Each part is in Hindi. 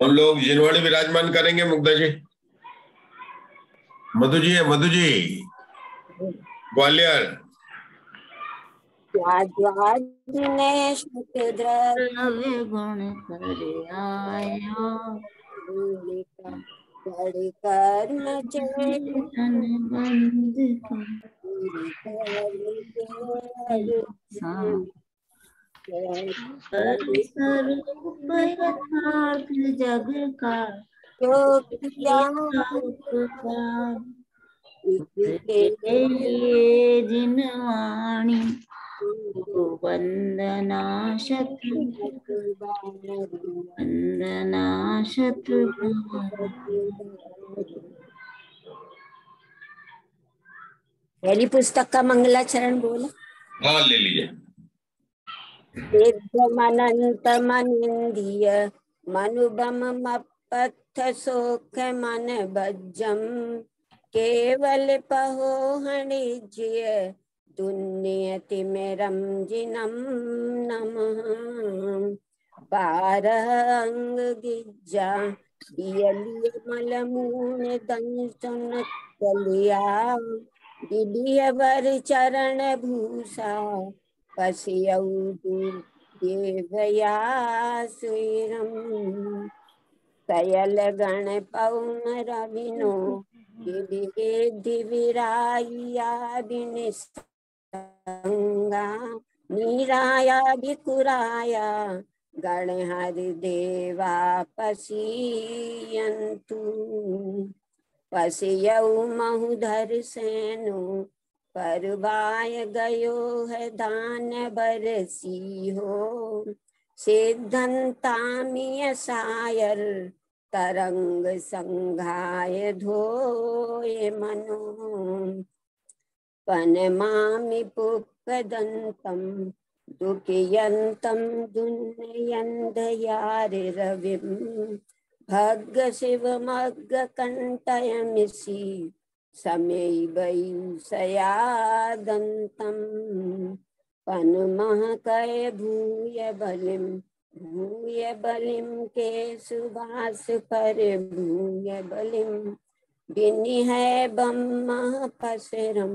हम लोग जिनवाणी विराजमान करेंगे मुग्धा जी। मधु जी है, मधु जी ग्वालियर। दिनेश द्रव्य गुण कर आया कर्म चेतन बंद स्वरूप यथार्थ जग का के लिए जिनवाणी वंदना शत्रु वंदना शत्रु। पहली पुस्तक का मंगलाचरण बोला। हाँ ले लीजिए। अनंत मनिंदिय मनुबम मपथ सोख मन भज्जम केवल पहो हणिज्य दुन्यति मेरम जिनम नमः बारह अंग गिज्जा दियलिय मलमून दंसन कलिया दिव्यवर चरण भूषा देवया सुरम सयल गण पवन रविनो दिविराया बिनिसंगा नीराया भिकुराया गण हरि देवा पसियंतु पसियौ महुधर सेनु परवाय गयो है दान बरसी हो सिद्धंतामिय सायर तरंग संघाय धोए मनो पनमामि पुप्पदंतम दुखियंतम दुन्नयंदयारि रविम भग्ग शिव मग्ग कंटयमिषि समेवैषयादन्तं पनुमः कय भूय बलिं के सुभाष पर भूय बलिं बिनिहै बम्मः पसरम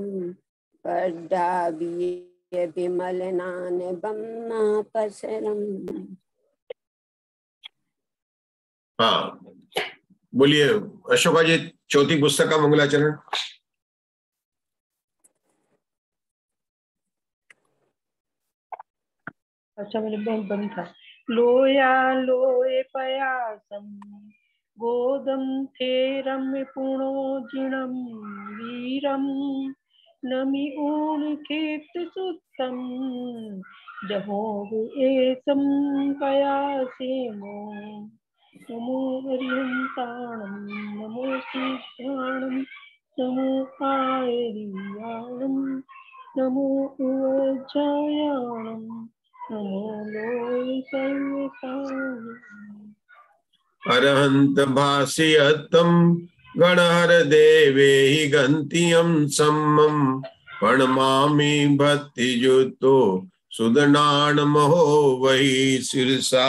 पड्डाबिय विमल नान बम्मः पसरम। हाँ बोलिए अशोका जी, चौथी पुस्तक का मंगलाचरण। अच्छा मेरे बहन बनी था। लोया लोए पयासम गोदम थेरम पुणो जिणम वीरम नमी ऊन खेत सुतम जहोग एसम पयासेमो नमो हरिहंताणम नमो सिद्धाणम नमो आयरियाणम नमो उज्जयाणम अरहंत भाष्यतम गणहर देवे गंतियम सम्मम प्रणमामि भक्ति जुतो सुदनान महो वही शीर्षा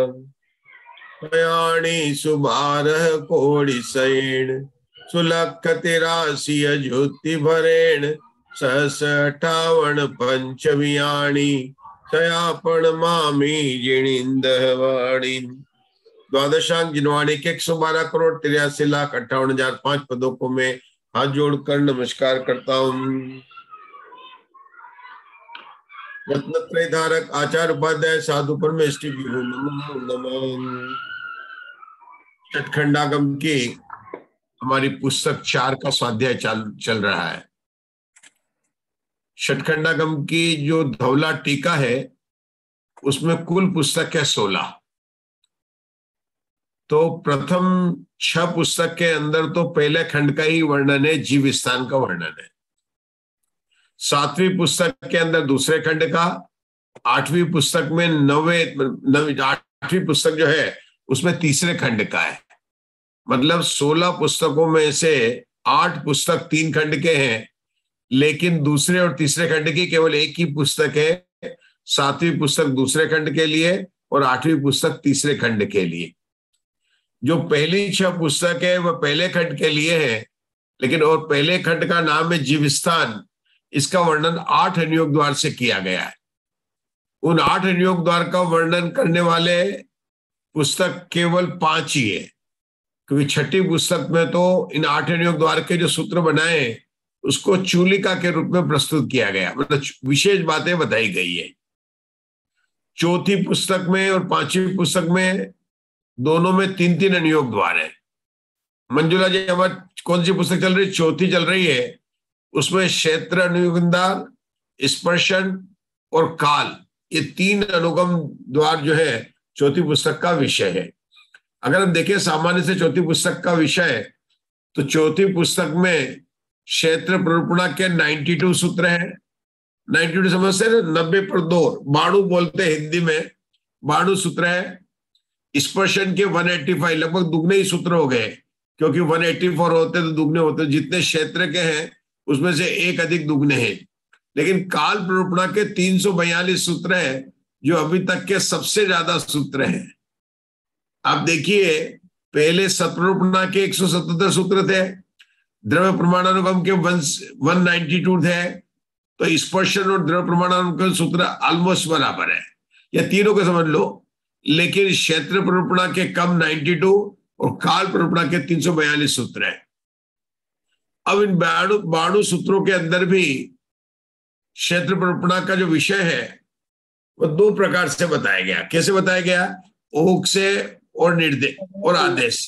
प्रयाणी सुबारह कोड़ि सैण सुलख तिरासी ज्योति भरेण सहस 58 पंचवियाणी सयापण मामी जिणिंदवाणी। द्वादशांक जिनवाणी के 112 करोड़ 83,58,005 पदों को मैं हाथ जोड़कर नमस्कार करता हूँ। रत्नत्रय धारक आचार्य उपाध्याय साधु परमेष्टि विभु नमो नमः। छठखंडागम की हमारी पुस्तक 4 का स्वाध्याय चल रहा है। छठखंडागम की जो धौला टीका है उसमें कुल पुस्तक है 16। तो प्रथम 6 पुस्तक के अंदर तो पहले खंड का ही वर्णन है, जीव स्थान का वर्णन है। 7वीं पुस्तक के अंदर दूसरे खंड का, 8वीं पुस्तक में 8वीं पुस्तक जो है उसमें तीसरे खंड का है। मतलब 16 पुस्तकों में से 8 पुस्तक 3 खंड के हैं, लेकिन दूसरे और तीसरे खंड की केवल एक ही पुस्तक है। 7वीं पुस्तक दूसरे खंड के लिए और 8वीं पुस्तक तीसरे खंड के लिए। जो पहली 6 पुस्तक है वह पहले खंड के लिए है, लेकिन और पहले खंड का नाम है जीवस्थान। इसका वर्णन 8 अनुयोग द्वार से किया गया है। उन 8 अनुयोग द्वार का वर्णन करने वाले पुस्तक केवल 5 ही है, क्योंकि छठी पुस्तक में तो इन 8 अनुयोग द्वार के जो सूत्र बनाए उसको चूलिका के रूप में प्रस्तुत किया गया, मतलब विशेष बातें बताई गई है। चौथी पुस्तक में और 5वीं पुस्तक में दोनों में 3-3 अनुयोग द्वार है। मंजुला जी, हमारी कौन सी पुस्तक चल रही है? चौथी चल रही है। उसमें क्षेत्र अनुगंधार, स्पर्शन और काल, ये 3 अनुगम द्वार जो है चौथी पुस्तक का विषय है। अगर हम देखें सामान्य से चौथी पुस्तक का विषय, तो चौथी पुस्तक में क्षेत्र प्ररूपणा के 92 सूत्र हैं। 92 समझते हैं, 90 पर 2 बाणु बोलते हैं हिंदी में, बाणु सूत्र है। स्पर्शन के 185, लगभग दुगने ही सूत्र हो गए, क्योंकि 184 होते तो दुगने होते, जितने क्षेत्र के हैं उसमें से एक अधिक दुगने हैं। लेकिन काल प्ररूपणा के 342 सूत्र हैं, जो अभी तक के सबसे ज्यादा सूत्र हैं। आप देखिए, पहले सतरूपणा के 177 सूत्र थे, द्रव्य प्रमाणानुगम के 192 थे, तो स्पर्शन और द्रव्य प्रमाणानुगम सूत्र ऑलमोस्ट बराबर है, या तीनों को समझ लो। लेकिन क्षेत्र प्ररूपणा के कम 92 और काल प्ररूपणा के 342 सूत्र है। अब इन बाणु सूत्रों के अंदर भी क्षेत्र प्ररूपणा का जो विषय है वो 2 प्रकार से बताया गया। कैसे बताया गया? ओग से और निर्देश और आदेश।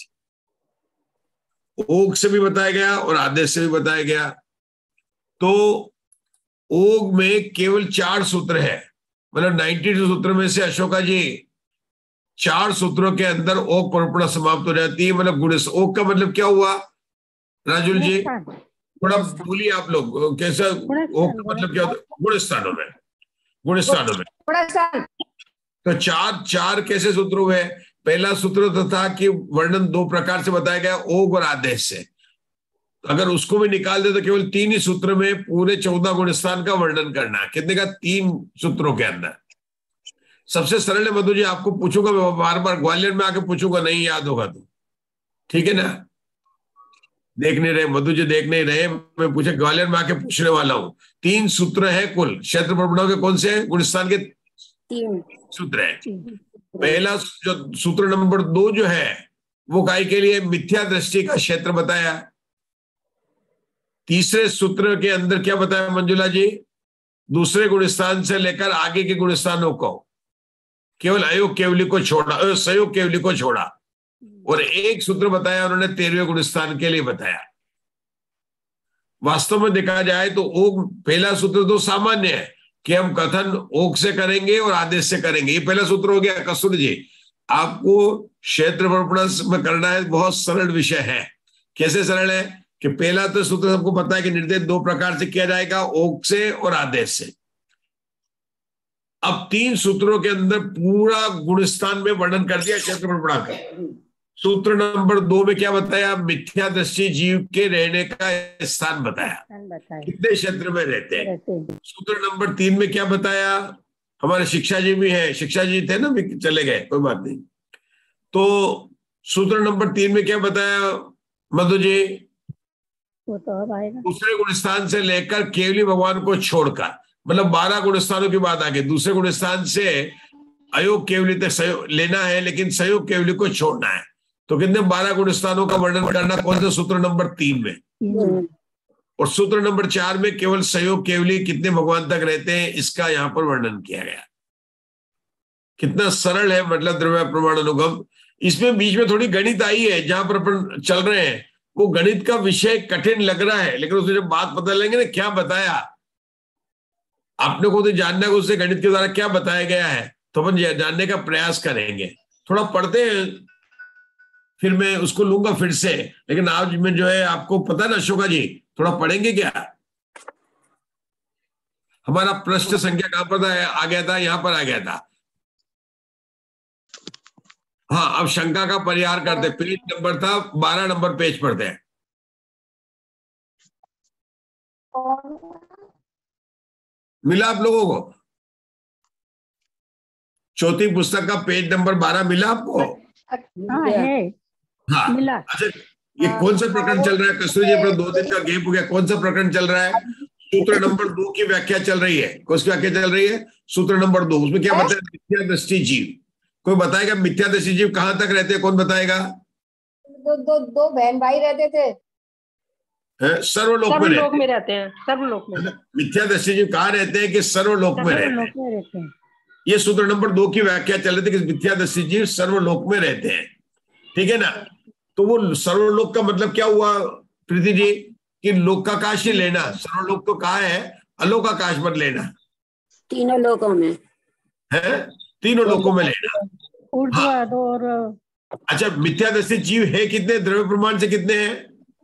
ओग से भी बताया गया और आदेश से भी बताया गया। तो ओग में केवल 4 सूत्र है, मतलब 92 सूत्र में से अशोका जी 4 सूत्रों के अंदर ओग प्ररूपणा समाप्त हो जाती है। मतलब गुण, ओग का मतलब क्या हुआ राजुल जी? थोड़ा बोलिए आप लोग, कैसा ओग का मतलब क्या होता है? गुण स्थानों में, गुण स्थानों में। तो 4 कैसे सूत्र हुए? पहला सूत्र तो था कि वर्णन 2 प्रकार से बताया गया, ओग और आदेश से। अगर उसको भी निकाल दे तो केवल 3 ही सूत्र में पूरे 14 गुणस्थान का वर्णन करना है। कितने का? 3 सूत्रों के अंदर। सबसे सरल है मधु जी, आपको पूछूंगा मैं बार बार, ग्वालियर में आके पूछूंगा, नहीं याद होगा तो ठीक है ना? देख नहीं रहे मधु जी, देख नहीं रहे, मैं पूछे ग्वालियर में आके पूछने वाला हूँ। 3 सूत्र है कुल क्षेत्र प्ररूपणा के। कौन से हैं? गुणस्थान के 3 सूत्र है। पहला जो सूत्र नंबर 2 जो है वो काय के लिए? मिथ्या दृष्टि का क्षेत्र बताया। तीसरे सूत्र के अंदर क्या बताया मंजुला जी? दूसरे गुणस्थान से लेकर आगे के गुणस्थानों को, केवल अयोग केवली को छोड़ा, संयोग केवली को छोड़ा। और एक सूत्र बताया उन्होंने 13वें गुणस्थान के लिए बताया। वास्तव में देखा जाए तो ओग, पहला सूत्र तो सामान्य है कि हम कथन ओग से करेंगे और आदेश से करेंगे, ये पहला सूत्र हो गया। कसूर जी, आपको क्षेत्र प्ररूपणा में करना है, बहुत सरल विषय है। कैसे सरल है कि पहला तो सूत्र सबको पता है कि निर्देश 2 प्रकार से किया जाएगा, ओग से और आदेश से। अब 3 सूत्रों के अंदर पूरा गुणस्थान में वर्णन कर दिया क्षेत्र प्ररूपणा का। सूत्र नंबर 2 में क्या बताया? मिथ्या दृष्टि जीव के रहने का स्थान बताया, कितने क्षेत्र में रहते हैं। सूत्र नंबर 3 में क्या बताया? हमारे शिक्षा जी भी है, शिक्षा जी थे ना, भी चले गए, कोई बात नहीं। तो सूत्र नंबर 3 में क्या बताया मधु जी? वो तो अब आएगा। दूसरे गुणस्थान से लेकर केवली भगवान को छोड़कर, मतलब 12 गुणस्थानों की बात आ गई। दूसरे गुणस्थान से अयोग केवली तक लेना है, लेकिन संयोग केवली को छोड़ना है। तो कितने? 12 गुणस्थानों का वर्णन करना। कौन से? सूत्र नंबर 3 में। और सूत्र नंबर 4 में केवल संयोग केवली कितने भगवान तक रहते हैं, इसका यहां पर वर्णन किया गया। कितना सरल है, मतलब द्रव्य प्रमाणानुगम। इसमें बीच में थोड़ी गणित आई है, जहां पर अपन चल रहे हैं वो गणित का विषय कठिन लग रहा है, लेकिन उसमें जब बात पता लेंगे ना क्या बताया, आपने को तो जानना है उससे गणित के द्वारा क्या बताया गया है, तो अपन जानने का प्रयास करेंगे। थोड़ा पढ़ते हैं, फिर मैं उसको लूंगा फिर से। लेकिन आज में जो है आपको पता ना अशोका जी, थोड़ा पढ़ेंगे क्या? हमारा पृष्ठ संख्या कहां पर था? आ गया था, यहां पर आ गया था। हाँ, अब शंका का परिहार करते। पेज नंबर था 12 नंबर पेज पढ़ते हैं। मिला आप लोगों को? चौथी पुस्तक का पेज नंबर 12 मिला आपको? हाँ है। हाँ मिला। अच्छा, ये कौन सा प्रकरण चल रहा है कस्तूरी जी? अपना 2 दिन का गैप हो गया, कौन सा प्रकरण चल रहा है? सूत्र नंबर 2 की व्याख्या चल रही है। कौन सी व्याख्या चल रही है? सूत्र नंबर 2। उसमें क्या बताया? मिथ्या दृष्टि जीव। कोई बताएगा मिथ्या दृष्टि जीव कहां तक रहते हैं? कौन बताएगा? दो बहन भाई रहते थे, सर्वलोक में रहते हैं। सर्वलोक में। मिथ्या दृष्टि जीव कहाँ रहते हैं? कि सर्वलोक में रहते हैं। ये सूत्र नंबर 2 की व्याख्या चल रही थी कि मिथ्या दृष्टि जीव सर्वलोक में रहते हैं। ठीक है ना? तो वो सर्वलोक का मतलब क्या हुआ प्रीति जी? कि लोकाकाश ही लेना। सर्वलोक तो कहा है, अलोकाकाश मत लेना, तीनों लोकों में है, तीनों लोकों में लेना। ऊर्ध्ववाद और अच्छा, मिथ्या दृष्टि जीव है कितने? द्रव्य प्रमाण से कितने हैं?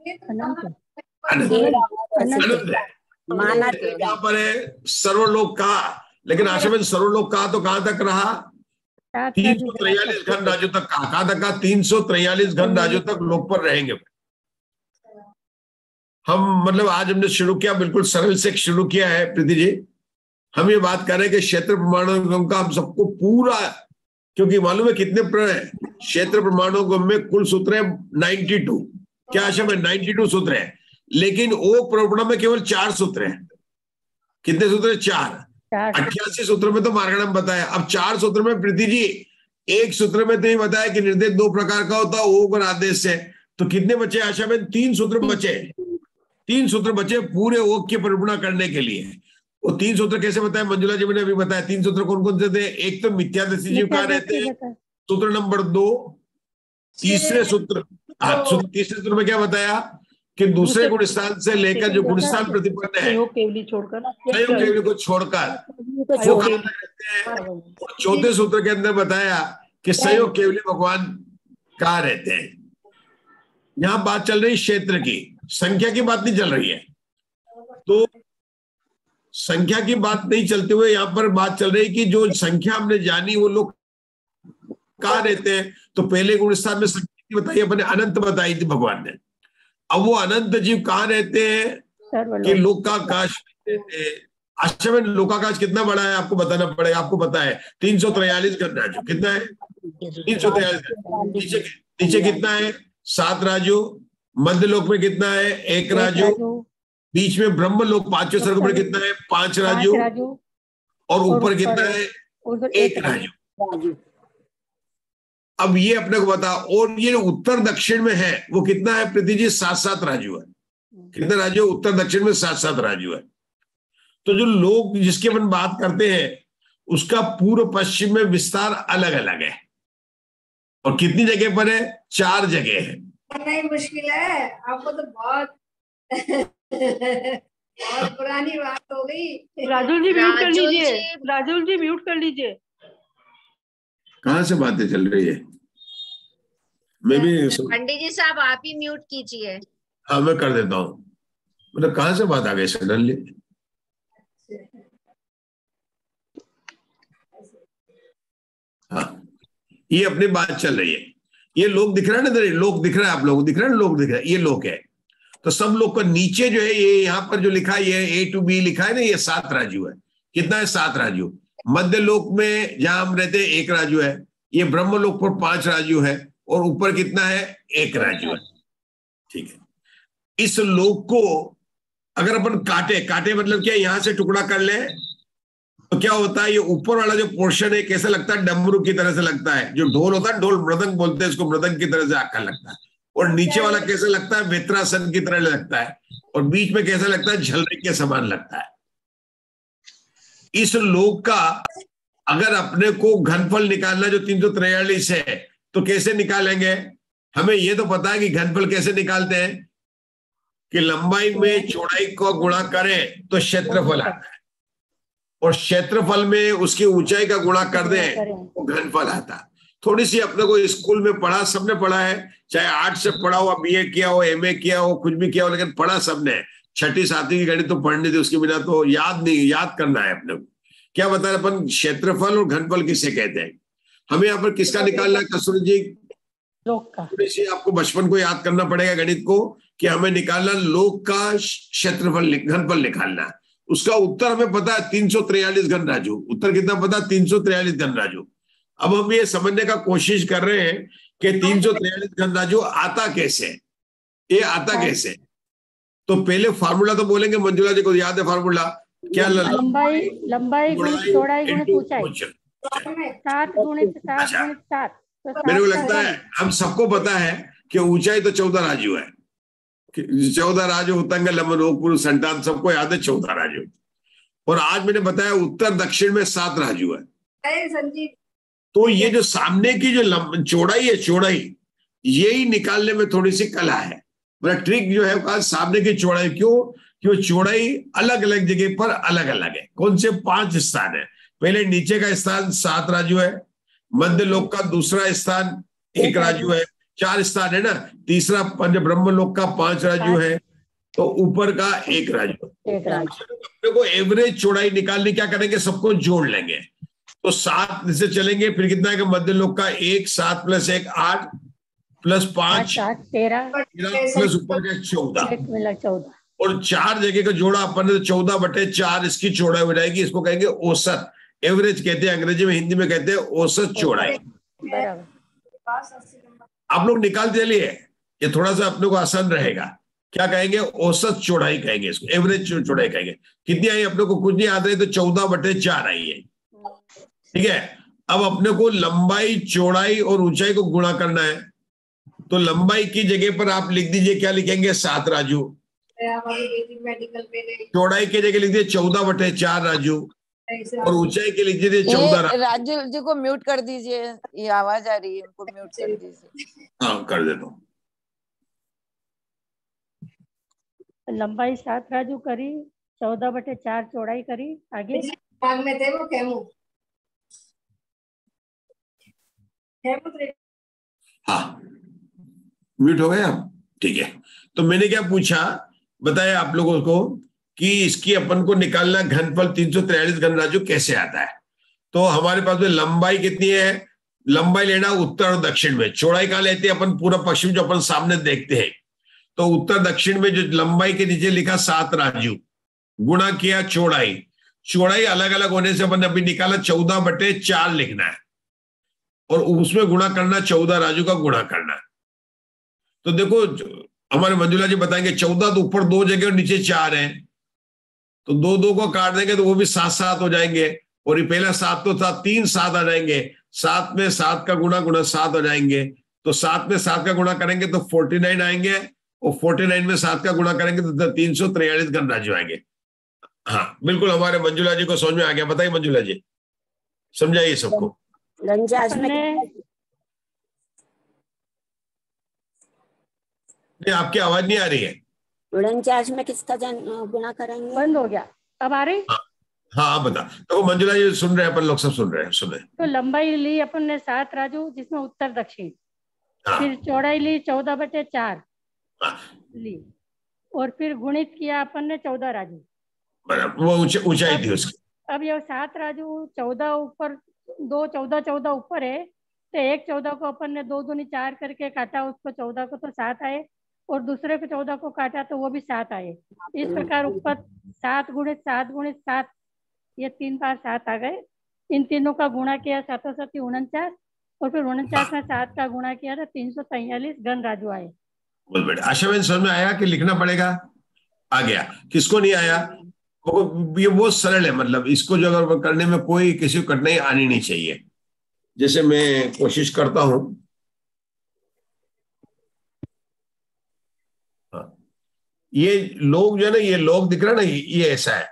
अनंत है। माना यहाँ पर है सर्वलोक कहा, लेकिन आशा में सर्वलोक कहा तो कहां तक रहा? 343 घन राजू तक कहा। कहां तक कहा? 343 घन राजू तक लोक पर रहेंगे हम। मतलब आज हमने शुरू किया, बिल्कुल सरल से शुरू किया है प्रीति जी। हम ये बात कर रहे हैं कि क्षेत्र प्रमाणों का हम सबको पूरा, क्योंकि मालूम है कितने क्षेत्र प्रमाणों में कुल सूत्र है 92। क्या आशा में 92 सूत्र है, लेकिन ओ प्रमाण में केवल 4 सूत्र हैं। कितने सूत्र है? 4। 88 सूत्र में तो मार्गणम बताया। अब 4 सूत्र में प्रीति जी, एक सूत्र में तो ये बताया कि निर्देश 2 प्रकार का होता है, ओ और आदेश से। तो कितने बचे आशा में? 3 सूत्र बचे। 3 सूत्र बचे पूरे ओक की परिपूर्णा करने के लिए। वो 3 सूत्र कैसे बताया? मंजुला जी ने अभी बताया। 3 सूत्र कौन कौन से थे? एक तो मिथ्या दृष्टि जीव कहाँ रहते हैं, सूत्र नंबर 2। तीसरे सूत्र तीसरे सूत्र में क्या बताया? कि दूसरे गुण स्थान से लेकर जो गुण स्थान प्रतिपन्न है, संयोग केवली को छोड़कर वो कहाँ रहते हैं। चौथे सूत्र के अंदर बताया कि संयोग केवली भगवान कहाँ रहते हैं। यहाँ बात चल रही क्षेत्र की, संख्या की बात नहीं चल रही है। तो संख्या की बात नहीं चलते हुए यहाँ पर बात चल रही है कि जो संख्या हमने जानी वो लोग कहाँ रहते हैं। तो पहले गुण स्थान में संख्या बताई अपने, अनंत बताई थी भगवान ने। अब वो अनंत जीव कहाँ रहते हैं? कि लोकाकाश रहते हैं। आशा में लोकाकाश कितना बड़ा है आपको बताना पड़ेगा। आपको पता है 343 घन राजू। कितना है? 343। नीचे कितना है? 7 राजू। मध्य लोक में कितना है? 1 राजू। बीच में ब्रह्म लोक 5वें सर्ग में कितना है? 5 राजू। और ऊपर कितना है? 1 राजू। अब ये अपने को बता। और ये उत्तर दक्षिण में है वो कितना है प्रीति जी? 7-7 राजू है। कितने राजू? उत्तर दक्षिण में 7-7 राजू है। तो जो लोग जिसकी अपन बात करते हैं उसका पूर्व पश्चिम में विस्तार अलग अलग है। और कितनी जगह पर है? 4 जगह है। नहीं मुश्किल है आपको तो बहुत बहुत पुरानी बात हो गई। राजुल जी म्यूट कर लीजिए। राजुल जी म्यूट कर लीजिए। कहाँ से बातें चल रही है? मैं भी पंडित जी साहब आप ही म्यूट कीजिए। हाँ मैं कर देता हूँ। मतलब कहाँ से बात आ गई सडनली? हाँ ये अपनी बात चल रही है। ये लोग दिख रहा है ना, लोग दिख रहा है, आप लोग दिख रहा है ना, लोग दिख रहा है, ये लोग है। तो सब लोग का नीचे जो है ये यहाँ पर जो लिखा है ये A to B लिखा है ना, ये 7 राजू है। कितना है? 7 राजू। मध्य लोक में जहां हम रहते हैं 1 राजू है। ये ब्रह्म लोक पर 5 राजू है। और ऊपर कितना है? 1 राजू है। ठीक है। इस लोक को अगर अपन काटे मतलब क्या, यहां से टुकड़ा कर ले तो क्या होता है? ये ऊपर वाला जो पोर्शन है कैसा लगता है? डमरू की तरह से लगता है। जो ढोल होता है, ढोल मृदंग बोलते हैं इसको, मृदंग की तरह से आकर लगता है। और नीचे वाला कैसा लगता है? वेत्रासन की तरह लगता है। और बीच में कैसा लगता है? झलरी के समान लगता है। इस लोक का अगर अपने को घनफल निकालना जो 343 है तो कैसे निकालेंगे? हमें यह तो पता है कि घनफल कैसे निकालते हैं कि लंबाई में चौड़ाई को गुणा करें तो क्षेत्रफल आता है। और क्षेत्रफल में उसकी ऊंचाई का गुणा कर दें तो घनफल आता है। थोड़ी सी अपने को स्कूल में पढ़ा, सबने पढ़ा है, चाहे 8 से पढ़ा हुआ, BA किया हो, MA किया हो, कुछ भी किया हो, लेकिन पढ़ा सबने। 6ठी 7वीं की गणित तो पढ़नी थी, उसके बिना तो याद नहीं, याद करना है अपने को। क्या बता रहे अपन? क्षेत्रफल और घनफल किसे कहते हैं? हमें यहाँ पर किसका निकालना है कस्तूरी जी? लोक का। थोड़ी सी आपको बचपन को याद करना पड़ेगा गणित को कि हमें निकालना लोक का क्षेत्रफल, घनफल निकालना है। उसका उत्तर हमें पता है 343 घन राजू। उत्तर कितना पता? 343 घन राजू। अब हम ये समझने का कोशिश कर रहे हैं कि 343 घन राजू आता कैसे, ये आता कैसे। तो पहले फार्मूला तो बोलेंगे, मंजुला जी को याद है फार्मूला क्या? लंबाई गुणित चौड़ाई गुणित ऊंचाई, 7 गुणित 7 गुणित 7। मेरे को लगता है हम सबको पता है कि ऊंचाई तो 14 राजू है, 14 राजू उतंग लंबन पुरुष संतान, सबको याद है 14 राजू। और आज मैंने बताया उत्तर दक्षिण में 7 राजू है। संजीव, तो ये जो सामने की जो चौड़ाई है, चौड़ाई यही निकालने में थोड़ी सी कला है, मतलब ट्रिक जो है कहा सामने की चौड़ाई। क्यों चौड़ाई अलग अलग जगह पर अलग अलग है। कौन से 5 स्थान है? पहले नीचे का स्थान 7 राजू है, मध्य लोक का दूसरा स्थान 1 राजू है, 4 स्थान है ना। तीसरा पंच ब्रह्म लोक का 5 राजू है, तो ऊपर का 1 राजू। अपने को एवरेज चौड़ाई निकालनी, क्या करेंगे? सबको जोड़ लेंगे। तो 7 से चलेंगे, फिर कितना है? मध्य लोक का 1, 7 + 1 8 + 5 13 प्लस ऊपर का 14 और 4 जगह का जोड़ा अपन ने, तो 14/4 इसकी चौड़ाई हो जाएगी। इसको कहेंगे औसत, एवरेज कहते हैं अंग्रेजी में, हिंदी में कहते हैं औसत चौड़ाई। आप लोग निकालते चलिए, ये थोड़ा सा अपने को आसान रहेगा। क्या कहेंगे? औसत चौड़ाई कहेंगे इसको, एवरेज चौड़ाई कहेंगे। कितनी आई अपने को? कुछ नहीं याद रही तो 14/4 आई है, ठीक है। अब अपने को लंबाई, चौड़ाई और ऊंचाई को गुणा करना है। तो लंबाई की जगह पर आप लिख दीजिए, क्या लिखेंगे? 7 राजू। चौड़ाई की जगह लिख दीजिए 14/4 राजू, और ऊंचाई के लिख दीजिए 14। राजू जी को म्यूट कर दीजिए, ये आवाज आ रही है, इनको म्यूट कर दीजिए। हाँ, कर देता हूँ। लंबाई 7 राजू करी, 14/4 चौड़ाई करी। आगे भाग में थे वो खेमू। हाँ, म्यूट हो गए आप, ठीक है। तो मैंने क्या पूछा, बताया आप लोगों को कि इसकी अपन को निकालना घनफल 343 घन राजू कैसे आता है। तो हमारे पास में लंबाई कितनी है? लंबाई लेना उत्तर और दक्षिण में, चौड़ाई कहाँ लेते हैं अपन? पूरा पश्चिम जो अपन सामने देखते हैं। तो उत्तर दक्षिण में जो लंबाई के नीचे लिखा 7 राजू, गुणा किया चौड़ाई। चौड़ाई अलग अलग होने से अपन अभी निकाला 14/4 लिखना है, और उसमें गुणा करना 14 राजू का गुणा करना है। तो देखो हमारे मंजुला जी बताएंगे 14 तो ऊपर 2 जगह और नीचे 4 है, तो 2 को काट देंगे तो वो भी 7 हो जाएंगे। और ये पहला 7 तो था, 3 7 आ जाएंगे। 7 में 7 का गुणा 7 हो जाएंगे। तो 7 में 7 का गुणा करेंगे तो 49 आएंगे, और 49 में 7 का गुणा करेंगे तो 343 घन राजू आएंगे। हाँ बिल्कुल, हमारे मंजुला जी को समझ में आ गया। बताइए मंजुला जी, समझाइए सबको। 49 में नहीं, आपकी आवाज नहीं आ रही है। 49 में किसका गुणा करेंगे? बंद हो गया, अब आ रही? हाँ बता। तो मंजुला जी सुन रहे हैं, अपन लोग सब सुन रहे हैं, सुन रहे हैं। तो लंबाई ली अपन ने 7 राजू, जिसमें उत्तर दक्षिण। हाँ। फिर चौड़ाई ली 14/4 हाँ। ली, और फिर गुणित किया अपन ने 14 राजू। बराबर, वो ऊंचाई थी उसकी। अब ये 7 राजू 14 ऊपर, 2 14 ऊपर है, तो एक 14 को अपन ने 2 दूनी 4 करके काटा, उसको 14 को तो 7 आए, और दूसरे को 14 को काटा तो वो भी 7 आए। इस प्रकार ऊपर 7 गुणित 7, ये 3 बार 7 आ गए। इन तीनों का गुणा किया 7 7 49, और फिर 49 में 7 का गुणा किया था 343 घन राजू आए। बहुत बढ़िया। आशा बहन समझ में आया कि लिखना पड़ेगा? आ गया। किसको नहीं आया? ये बहुत सरल है, मतलब इसको जो अगर करने में कोई किसी को कठिनाई आनी नहीं चाहिए। जैसे मैं कोशिश करता हूं, ये लोग जो है ना, ये लोग दिख रहा है ना, ये ऐसा है।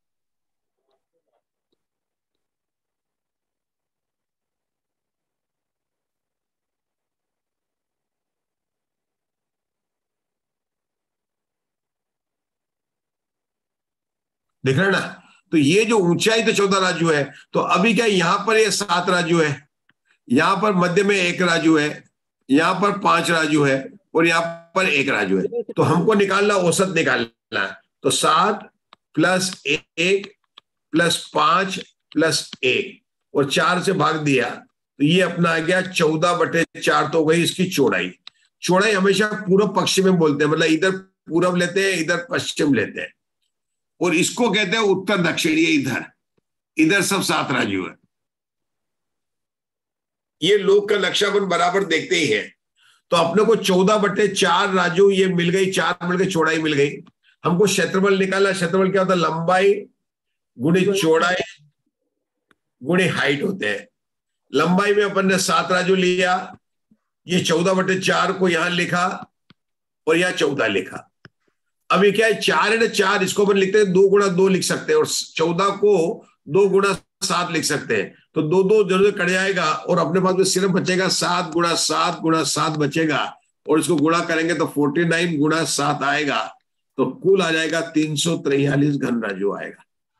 दिख रहा है ना? तो ये जो ऊंचाई तो 14 राजू है, तो अभी क्या यहां पर ये 7 राजू है, यहां पर मध्य में 1 राजू है, यहां पर 5 राजू है, और यहां पर 1 राजू है। तो हमको निकालना, औसत निकालना है। तो 7 + 1 + 5 + 1 और 4 से भाग दिया, तो ये अपना आ गया 14/4। तो गई इसकी चौड़ाई। चौड़ाई हमेशा पूर्व पश्चिम में बोलते हैं, मतलब इधर पूर्व लेते हैं, इधर पश्चिम लेते हैं, और इसको कहते हैं उत्तर दक्षिण। ये इधर सब 7 राजू है। ये लोक का नक्शा अपन बराबर देखते ही है। तो अपने को 14/4 राजू ये मिल गई, 4 मिल गई, चौड़ाई मिल गई। हमको क्षेत्रफल निकालना। क्षेत्रफल क्या होता है? लंबाई गुणी चौड़ाई गुणी हाइट होते हैं। लंबाई में अपन ने 7 राजू लिया, ये 14/4 को यहां लिखा और यहां 14 लिखा। अब ये क्या है? 4 है ना, 4 इसको अपन लिखते हैं 2 गुणा 2 लिख सकते हैं, और 14 को 2 गुणा 7 लिख सकते हैं। तो 2 2 जरूर कट जाएगा और अपने पास में सिर्फ बचेगा 7 गुणा 7 गुणा 7 बचेगा, और इसको गुणा करेंगे तो 49 गुणा 7 आएगा। तो कुल आ जाएगा 343 घन राजू आएगा।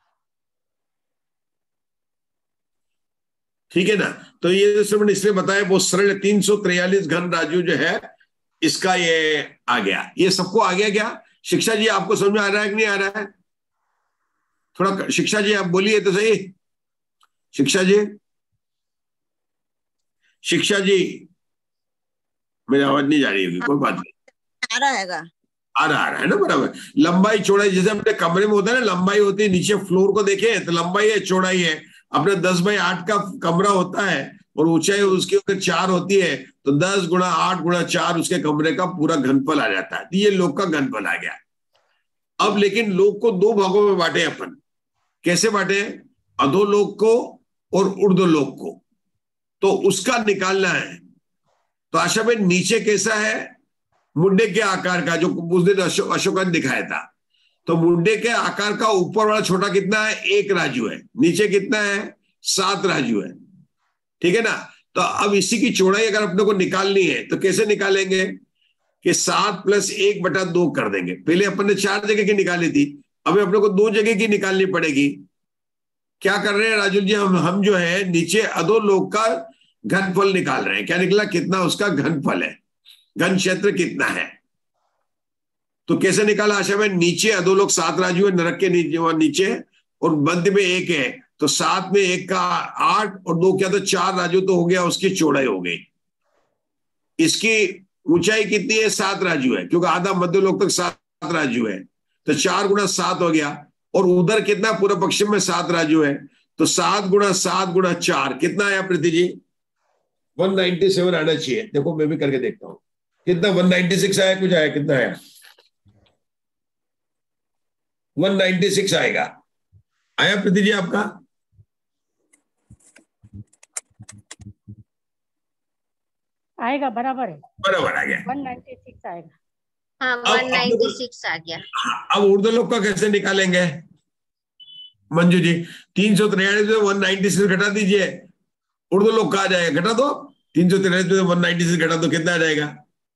ठीक है ना? तो ये जो मैंने इसलिए बताया वो सरल 343 घन राजू जो है इसका ये आ गया। ये सबको आ गया क्या? शिक्षा जी आपको समझ में आ रहा है कि नहीं आ रहा है? थोड़ा शिक्षा जी आप बोलिए तो सही। शिक्षा जी, शिक्षा जी, मेरी आवाज नहीं जा रही होगी, कोई बात नहीं। आ रहा है आ रहा है ना, बराबर। लंबाई चौड़ाई जैसे अपने कमरे में होता है ना, लंबाई होती है, नीचे फ्लोर को देखे तो लंबाई है चौड़ाई है। अपने 10/8 का कमरा होता है और ऊंचाई उसके ऊपर 4 होती है, तो 10 गुणा 8 गुणा 4 उसके कमरे का पूरा घनफल आ जाता है। ये लोक का घनफल आ गया। अब लेकिन लोक को 2 भागों में बांटे अपन। कैसे बांटे? अधोलोक को और ऊर्ध्वलोक को। तो उसका निकालना है। तो आशा में नीचे कैसा है? मुंडे के आकार का, जो उस दिन अशोकन दिखाया था। तो मुंडे के आकार का ऊपर वाला छोटा कितना है? 1 राजू है। नीचे कितना है? 7 राजू है। ठीक है ना? तो अब इसी की चौड़ाई अगर अपने को निकालनी है तो कैसे निकालेंगे? कि 7 + 1/2 कर देंगे। पहले अपन ने 4 जगह की निकाली थी, अब अपने को 2 जगह की निकालनी पड़ेगी। क्या कर रहे हैं राजू जी? हम जो है नीचे अधोलोक का घनफल निकाल रहे हैं। क्या निकला? कितना उसका घनफल है, घन क्षेत्र कितना है। तो कैसे निकाला आशा में? नीचे अधोलोक 7 राजू है, नरक के नीचे वहां नीचे, और मध्य में 1 है। तो 7 में 1 का 8 और 2 क्या? तो 4 राजू तो हो गया, उसकी चौड़ाई हो गई। इसकी ऊंचाई कितनी है? 7 राजू है, क्योंकि आधा मध्यलोक तक 7 राजू है। तो 4 गुणा 7 हो गया। और उधर कितना? पूर्व पश्चिम में 7 राजू है। तो 7 गुणा 7 गुणा 4 कितना आया प्रीति जी? 197 आना चाहिए। देखो मैं भी करके देखता हूं कितना। 196 आया, कुछ आया? कितना आया? 196 आएगा। आया प्रीति जी आपका? आएगा, बराबर है, बराबर आ गया। 196 आएगा। हाँ, 196 आ गया। अब ऊर्ध्वलोक का कैसे निकालेंगे मंजू जी? 343 में 196 घटा दीजिए, ऊर्ध्वलोक का आ जाएगा। घटा दो 343 में 196 घटा दो, कितना आ जाएगा?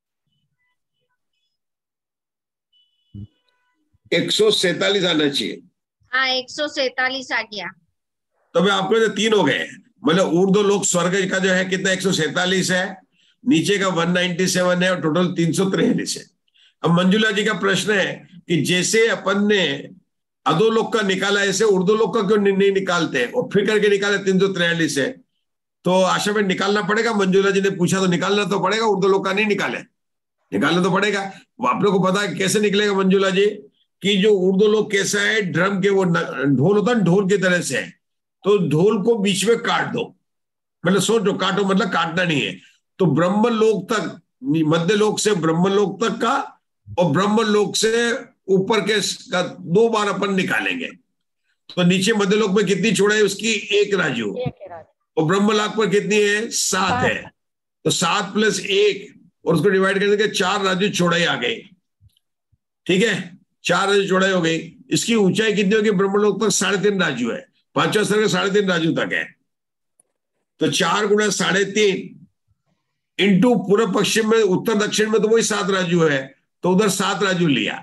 147 आना चाहिए। हाँ, 147 आ गया। तो भाई आपके तो 3 हो गए। मतलब ऊर्ध्वलोक स्वर्ग का जो है कितना? 147 है, नीचे का 197 है, और टोटल 343 है। अब मंजुला जी का प्रश्न है कि जैसे अपन ने अधोलोक का निकाला, ऐसे ऊर्ध्वलोक का क्यों नहीं निकालते और फिर करके निकाले 343 है? तो आशा में निकालना पड़ेगा। मंजुला जी ने पूछा तो निकालना तो पड़ेगा। ऊर्ध्वलोक का नहीं निकाले, निकालना तो पड़ेगा। आप लोग को पता है कैसे निकलेगा मंजुला जी? कि जो ऊर्ध्वलोक कैसा है, ड्रम के वो ढोल होता है, ढोल की तरह से है। तो ढोल को बीच में काट दो, मतलब सोचो, काटो मतलब काटना नहीं है। तो ब्रह्मलोक तक, मध्यलोक से ब्रह्मलोक तक का, और ब्रह्मलोक से ऊपर के का 2 बार अपन निकालेंगे। तो नीचे मध्यलोक में कितनी चौड़ाई उसकी? 1 राजू। और ब्रह्मलोक पर कितनी है? 7 है। तो 7 + 1 और उसको डिवाइड कर देंगे, 4 राजू चौड़ाई आ गई। ठीक है, 4 राजू चौड़ाई हो गई। इसकी ऊंचाई कितनी होगी? ब्रह्मलोक तक 3.5 राजू है, 5वां स्तर का 3.5 राजू तक है। तो 4 गुणा 3.5 इंटू पूर्व पश्चिम में, उत्तर दक्षिण में तो वही 7 राजू है, तो उधर 7 राजू लिया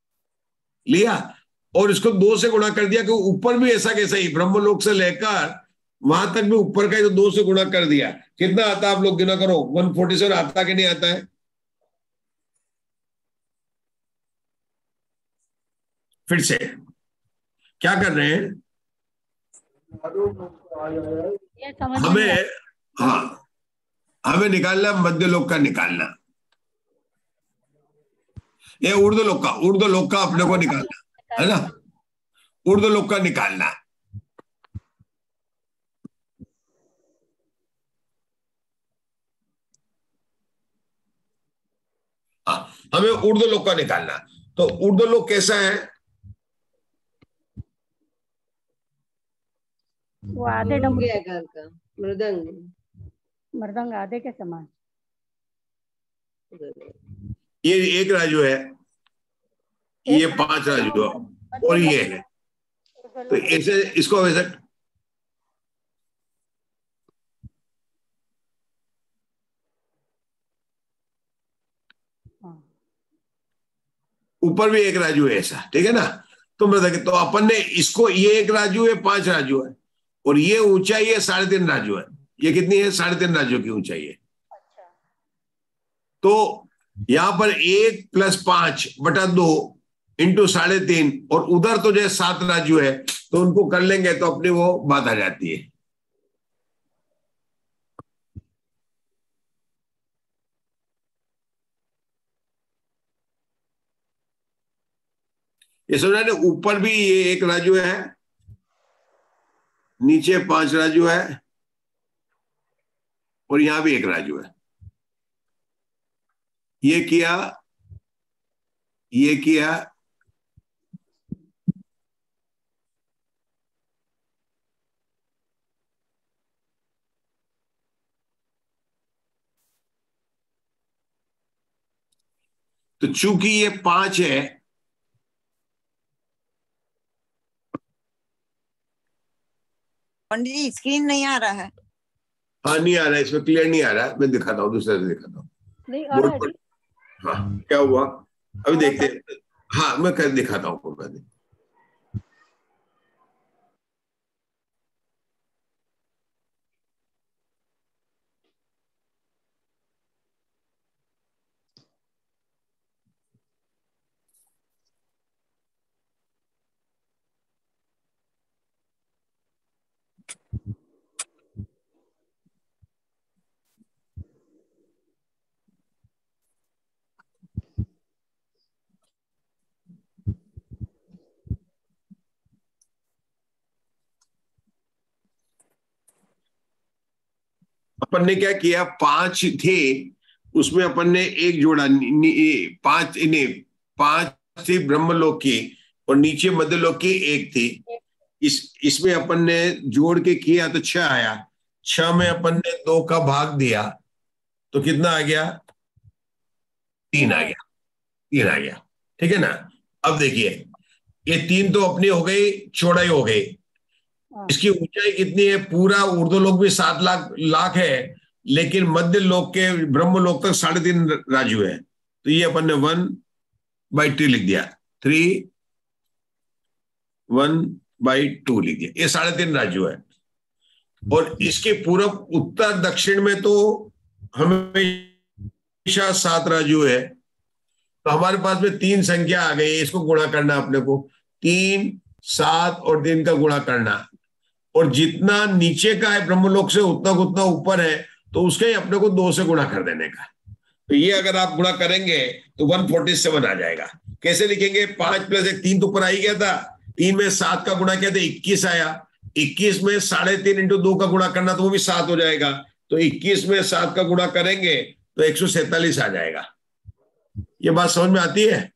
और इसको 2 से गुणा कर दिया। कि ऊपर भी ऐसा कैसा ही, ब्रह्मलोक से लेकर वहां तक भी ऊपर का ही, तो 2 से गुणा कर दिया। कितना आता है आप लोग गिना करो? 147 आता कि नहीं आता है? फिर से क्या कर रहे हैं? हमें निकालना मध्यलोक का निकालना, ये ऊर्ध्वलोक का अपने को निकालना है ना, ऊर्ध्वलोक का निकालना। हमें ऊर्ध्वलोक का निकालना। तो ऊर्ध्वलोक कैसा है? वो आधे डमरू आकार का मृदंग। मृदंग आधे के समान। ये एक राजू है, ये 5 राजू है और ये है। तो ऐसे इसको वैसे ऊपर भी एक राजू है ऐसा, ठीक है ना। तो मृदंग, तो अपन ने इसको, ये एक राजू है, 5 राजू है, और ये ऊंचाई है 3.5 राजू है। ये कितनी है? 3.5 राजू की ऊंचाई है। तो यहां पर 1 + 5/2 × 3.5, और उधर तो जो 7 राजू है, तो उनको कर लेंगे तो अपनी वो बात आ जाती है। ये समझा ना, ऊपर भी ये 1 राजू है, नीचे 5 राजू है, और यहां भी 1 राजू है। ये किया, ये किया, तो चूंकि ये 5 है, पंडित जी स्क्रीन नहीं आ रहा है। हाँ नहीं आ रहा है, इसमें क्लियर नहीं आ रहा है। मैं दिखाता हूँ, दूसरे से दिखाता हूँ। नहीं आ रहा है जी। हाँ, क्या हुआ अभी देखते हैं। हाँ, मैं कर दिखाता हूँ। अपन ने क्या किया, 5 थे, उसमें अपन ने एक जोड़ा, 5 थी ब्रह्मलोक की, और नीचे मध्यलोक की 1 थी। इसमें अपन ने जोड़ के किया तो 6 आया। 6 में अपन ने 2 का भाग दिया तो कितना आ गया? 3 आ गया। 3 आ गया, ठीक है ना। अब देखिए, ये 3 तो अपनी हो गई, चौड़ाई हो गई। इसकी ऊंचाई कितनी है? पूरा ऊर्ध्वलोक भी 7 लाख है, लेकिन मध्य लोक के ब्रह्मलोक तक 3.5 राजू है। तो ये अपन ने 1/3 लिख दिया, 3 1/2 लिख दिया। ये 3.5 राजू है। और इसके पूर्व उत्तर दक्षिण में तो हमेशा 7 राजू है। तो हमारे पास में 3 संख्या आ गई, इसको गुणा करना अपने को। 3, 7 और 3 का गुणा करना, और जितना नीचे का है ब्रह्मलोक से उतना ऊपर है, तो उसके ही अपने को 2 से गुणा कर देने का। तो ये अगर आप गुणा करेंगे तो 147 आ जाएगा। कैसे लिखेंगे? 5 + 1, 3 तो ऊपर आ ही गया था। 3 में 7 का गुणा किया था, 21 आया। 21 में 3.5 × 2 का गुणा करना, तो वो भी 7 हो जाएगा। तो 21 में 7 का गुणा करेंगे तो 147 आ जाएगा। ये बात समझ में आती है?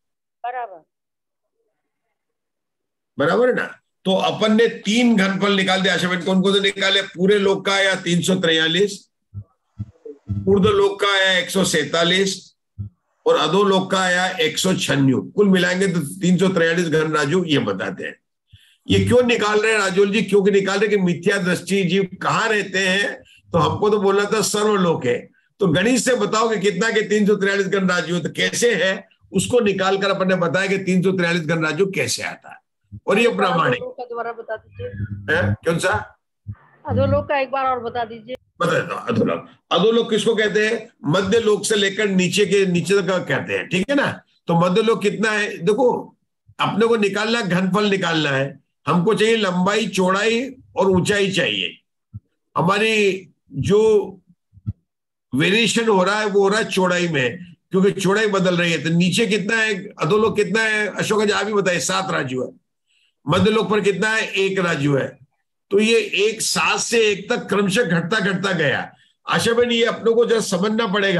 बराबर है ना। तो अपन ने 3 घनफल निकाल दिया। आशा कौन कौन से निकाले? पूरे लोक का आया 343, ऊर्ध्वलोक का आया 147, और अधोलोक का आया 196। कुल मिलाएंगे तो 343 घन राजू ये बताते हैं। ये क्यों निकाल रहे हैं राजूल जी? क्योंकि निकाल रहे कि मिथ्या दृष्टि जीव कहाँ रहते हैं। तो हमको तो बोलना था सर्वलोक है। तो गणित से बताओ कि कितना के 343 घन राजू है, तो कैसे है उसको निकाल कर अपन ने बताया कि 343 घन राजू कैसे आता है। और ये प्रामाणिक दोबारा बता दीजिए। कौन सा? अधोलोक का एक बार और बता दीजिए। बता देता हूं। अधोलोक, अधोलोक किसको कहते हैं? मध्य लोक से लेकर नीचे तक कहते हैं, ठीक है ना। तो मध्य लोक कितना है? देखो, अपने को निकालना है, घनफल निकालना है। हमको चाहिए लंबाई, चौड़ाई और ऊंचाई चाहिए। हमारी जो वेरिएशन हो रहा है वो हो रहा है चौड़ाई में, क्योंकि चौड़ाई बदल रही है। तो नीचे कितना है? अधोलोक कितना है? अशोक जी आप ही बताइए। 7 राजू है। मध्य लोक पर कितना है? 1 राजू है। तो ये 7 से 1 तक क्रमशः घटता गया। आशा बहन, ये अपनों को जरा समझना पड़ेगा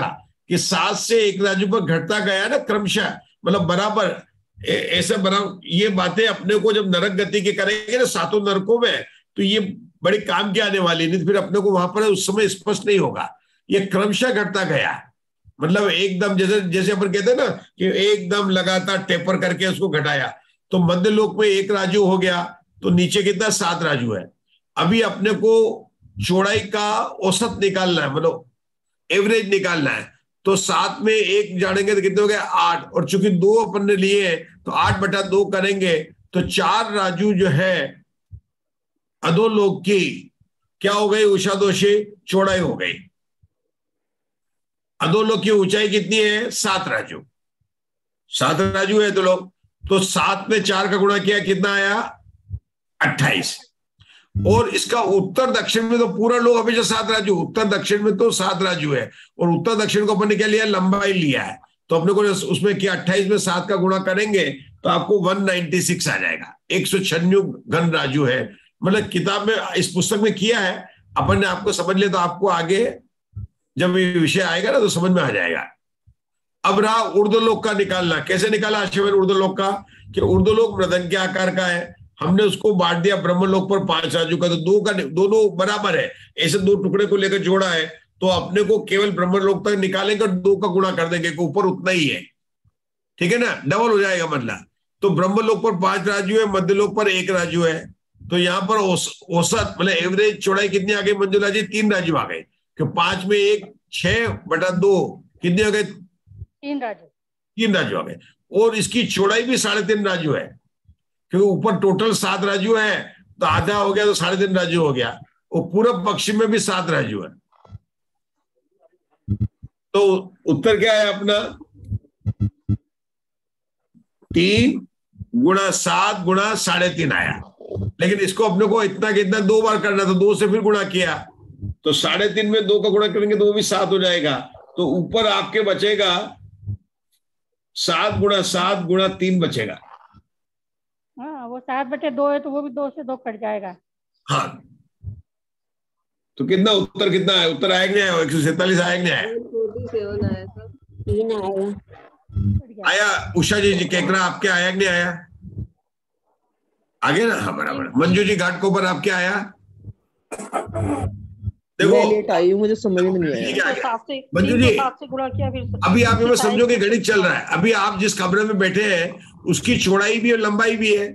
कि 7 से 1 राजू पर घटता गया ना क्रमशः, मतलब बराबर ऐसे बराबर। ये बातें अपने को जब नरक गति के करेंगे ना 7 नरकों में, तो ये बड़े काम की आने वाली, नहीं फिर अपने को वहां पर उस समय स्पष्ट नहीं होगा। ये क्रमशः घटता गया, मतलब एकदम जैसे अपन कहते हैं ना कि एकदम लगातार टेपर करके उसको घटाया। तो मध्य लोक में 1 राजू हो गया, तो नीचे कितना 7 राजू है। अभी अपने को चौड़ाई का औसत निकालना है, मतलब एवरेज निकालना है। तो 7 में 1 जानेंगे तो कितने हो गए 8, और चूंकि 2 अपन ने लिए तो 8/2 करेंगे तो 4 राजू जो है अधोलोक की क्या हो गई उषा दोषी, चौड़ाई हो गई। अधोलोक की ऊंचाई कितनी है 7 राजू, 7 राजू है तो लोग, तो 7 में 4 का गुणा किया कितना आया 28। और इसका उत्तर दक्षिण में तो पूरा लोग हमेशा 7 राजू, उत्तर दक्षिण में तो 7 राजू है, और उत्तर दक्षिण को अपन ने क्या लिया लंबाई लिया है। तो अपने को उसमें क्या 28 में 7 का गुणा करेंगे तो आपको 196 आ जाएगा। 196 घन राजू है, मतलब किताब में इस पुस्तक में किया है, अपन ने आपको समझ लिया तो आपको आगे जब ये विषय आएगा ना तो समझ में आ जाएगा। अब रहा ऊर्ध्वलोक का निकालना। कैसे निकाला आशयवन ऊर्ध्वलोक का, कि ऊर्ध्वलोक मृदंग के आकार का है, हमने उसको बांट दिया ब्रह्मलोक पर 5 राजू का, तो 2 का दोनों बराबर है, ऐसे 2 टुकड़े को लेकर जोड़ा है। तो अपने को केवल ब्रह्मलोक तक निकालेंगे और 2 का गुणा कर देंगे, ऊपर उतना ही है, ठीक है ना, डबल हो जाएगा मतलब। तो ब्रह्मलोक पर 5 राजू है, मध्यलोक पर 1 राजू है। तो यहाँ पर औसत मतलब एवरेज चौड़ाई कितनी आ गई मंजुला जी 3 राजू आ गए, कि 5 में 1 6/2 कितने हो गए 3 राजू, 3 राजू आ गए। और इसकी चौड़ाई भी 3.5 राजू है, क्योंकि ऊपर टोटल 7 राजू है, तो आधा हो गया तो 3.5 राजू हो गया। और पूरब पश्चिम में भी 7 राजू है। तो उत्तर क्या है अपना 3 गुणा 7 गुणा 3.5 आया। लेकिन इसको अपने को इतना कितना 2 बार करना, तो 2 से फिर गुणा किया, तो 3.5 में 2 का गुणा करेंगे तो वो भी 7 हो जाएगा। तो ऊपर आपके बचेगा 7 गुणा 7 गुणा 3 बचेगा। हाँ वो 7/2 है, तो वो भी 2 से 2 कट जाएगा। हाँ, तो कितना उत्तर कितना है, उत्तर आया कि नहीं आया 147 आया कि नहीं आया 47 आया था। 3 आएगा। आया उषा जी केकरा आपके आया कि नहीं आया, आगे ना, हाँ बराबर। मंजू जी घाटकोपर आपके आया, देखो लेट आई हूँ, मुझे समझ में नहीं आया। ठीक है, 7 से मंजू जी 7 से गुणा किया फिर अभी आप ये समझो कि गणित चल रहा है। अभी आप जिस कमरे में बैठे हैं उसकी चौड़ाई भी और लंबाई भी है,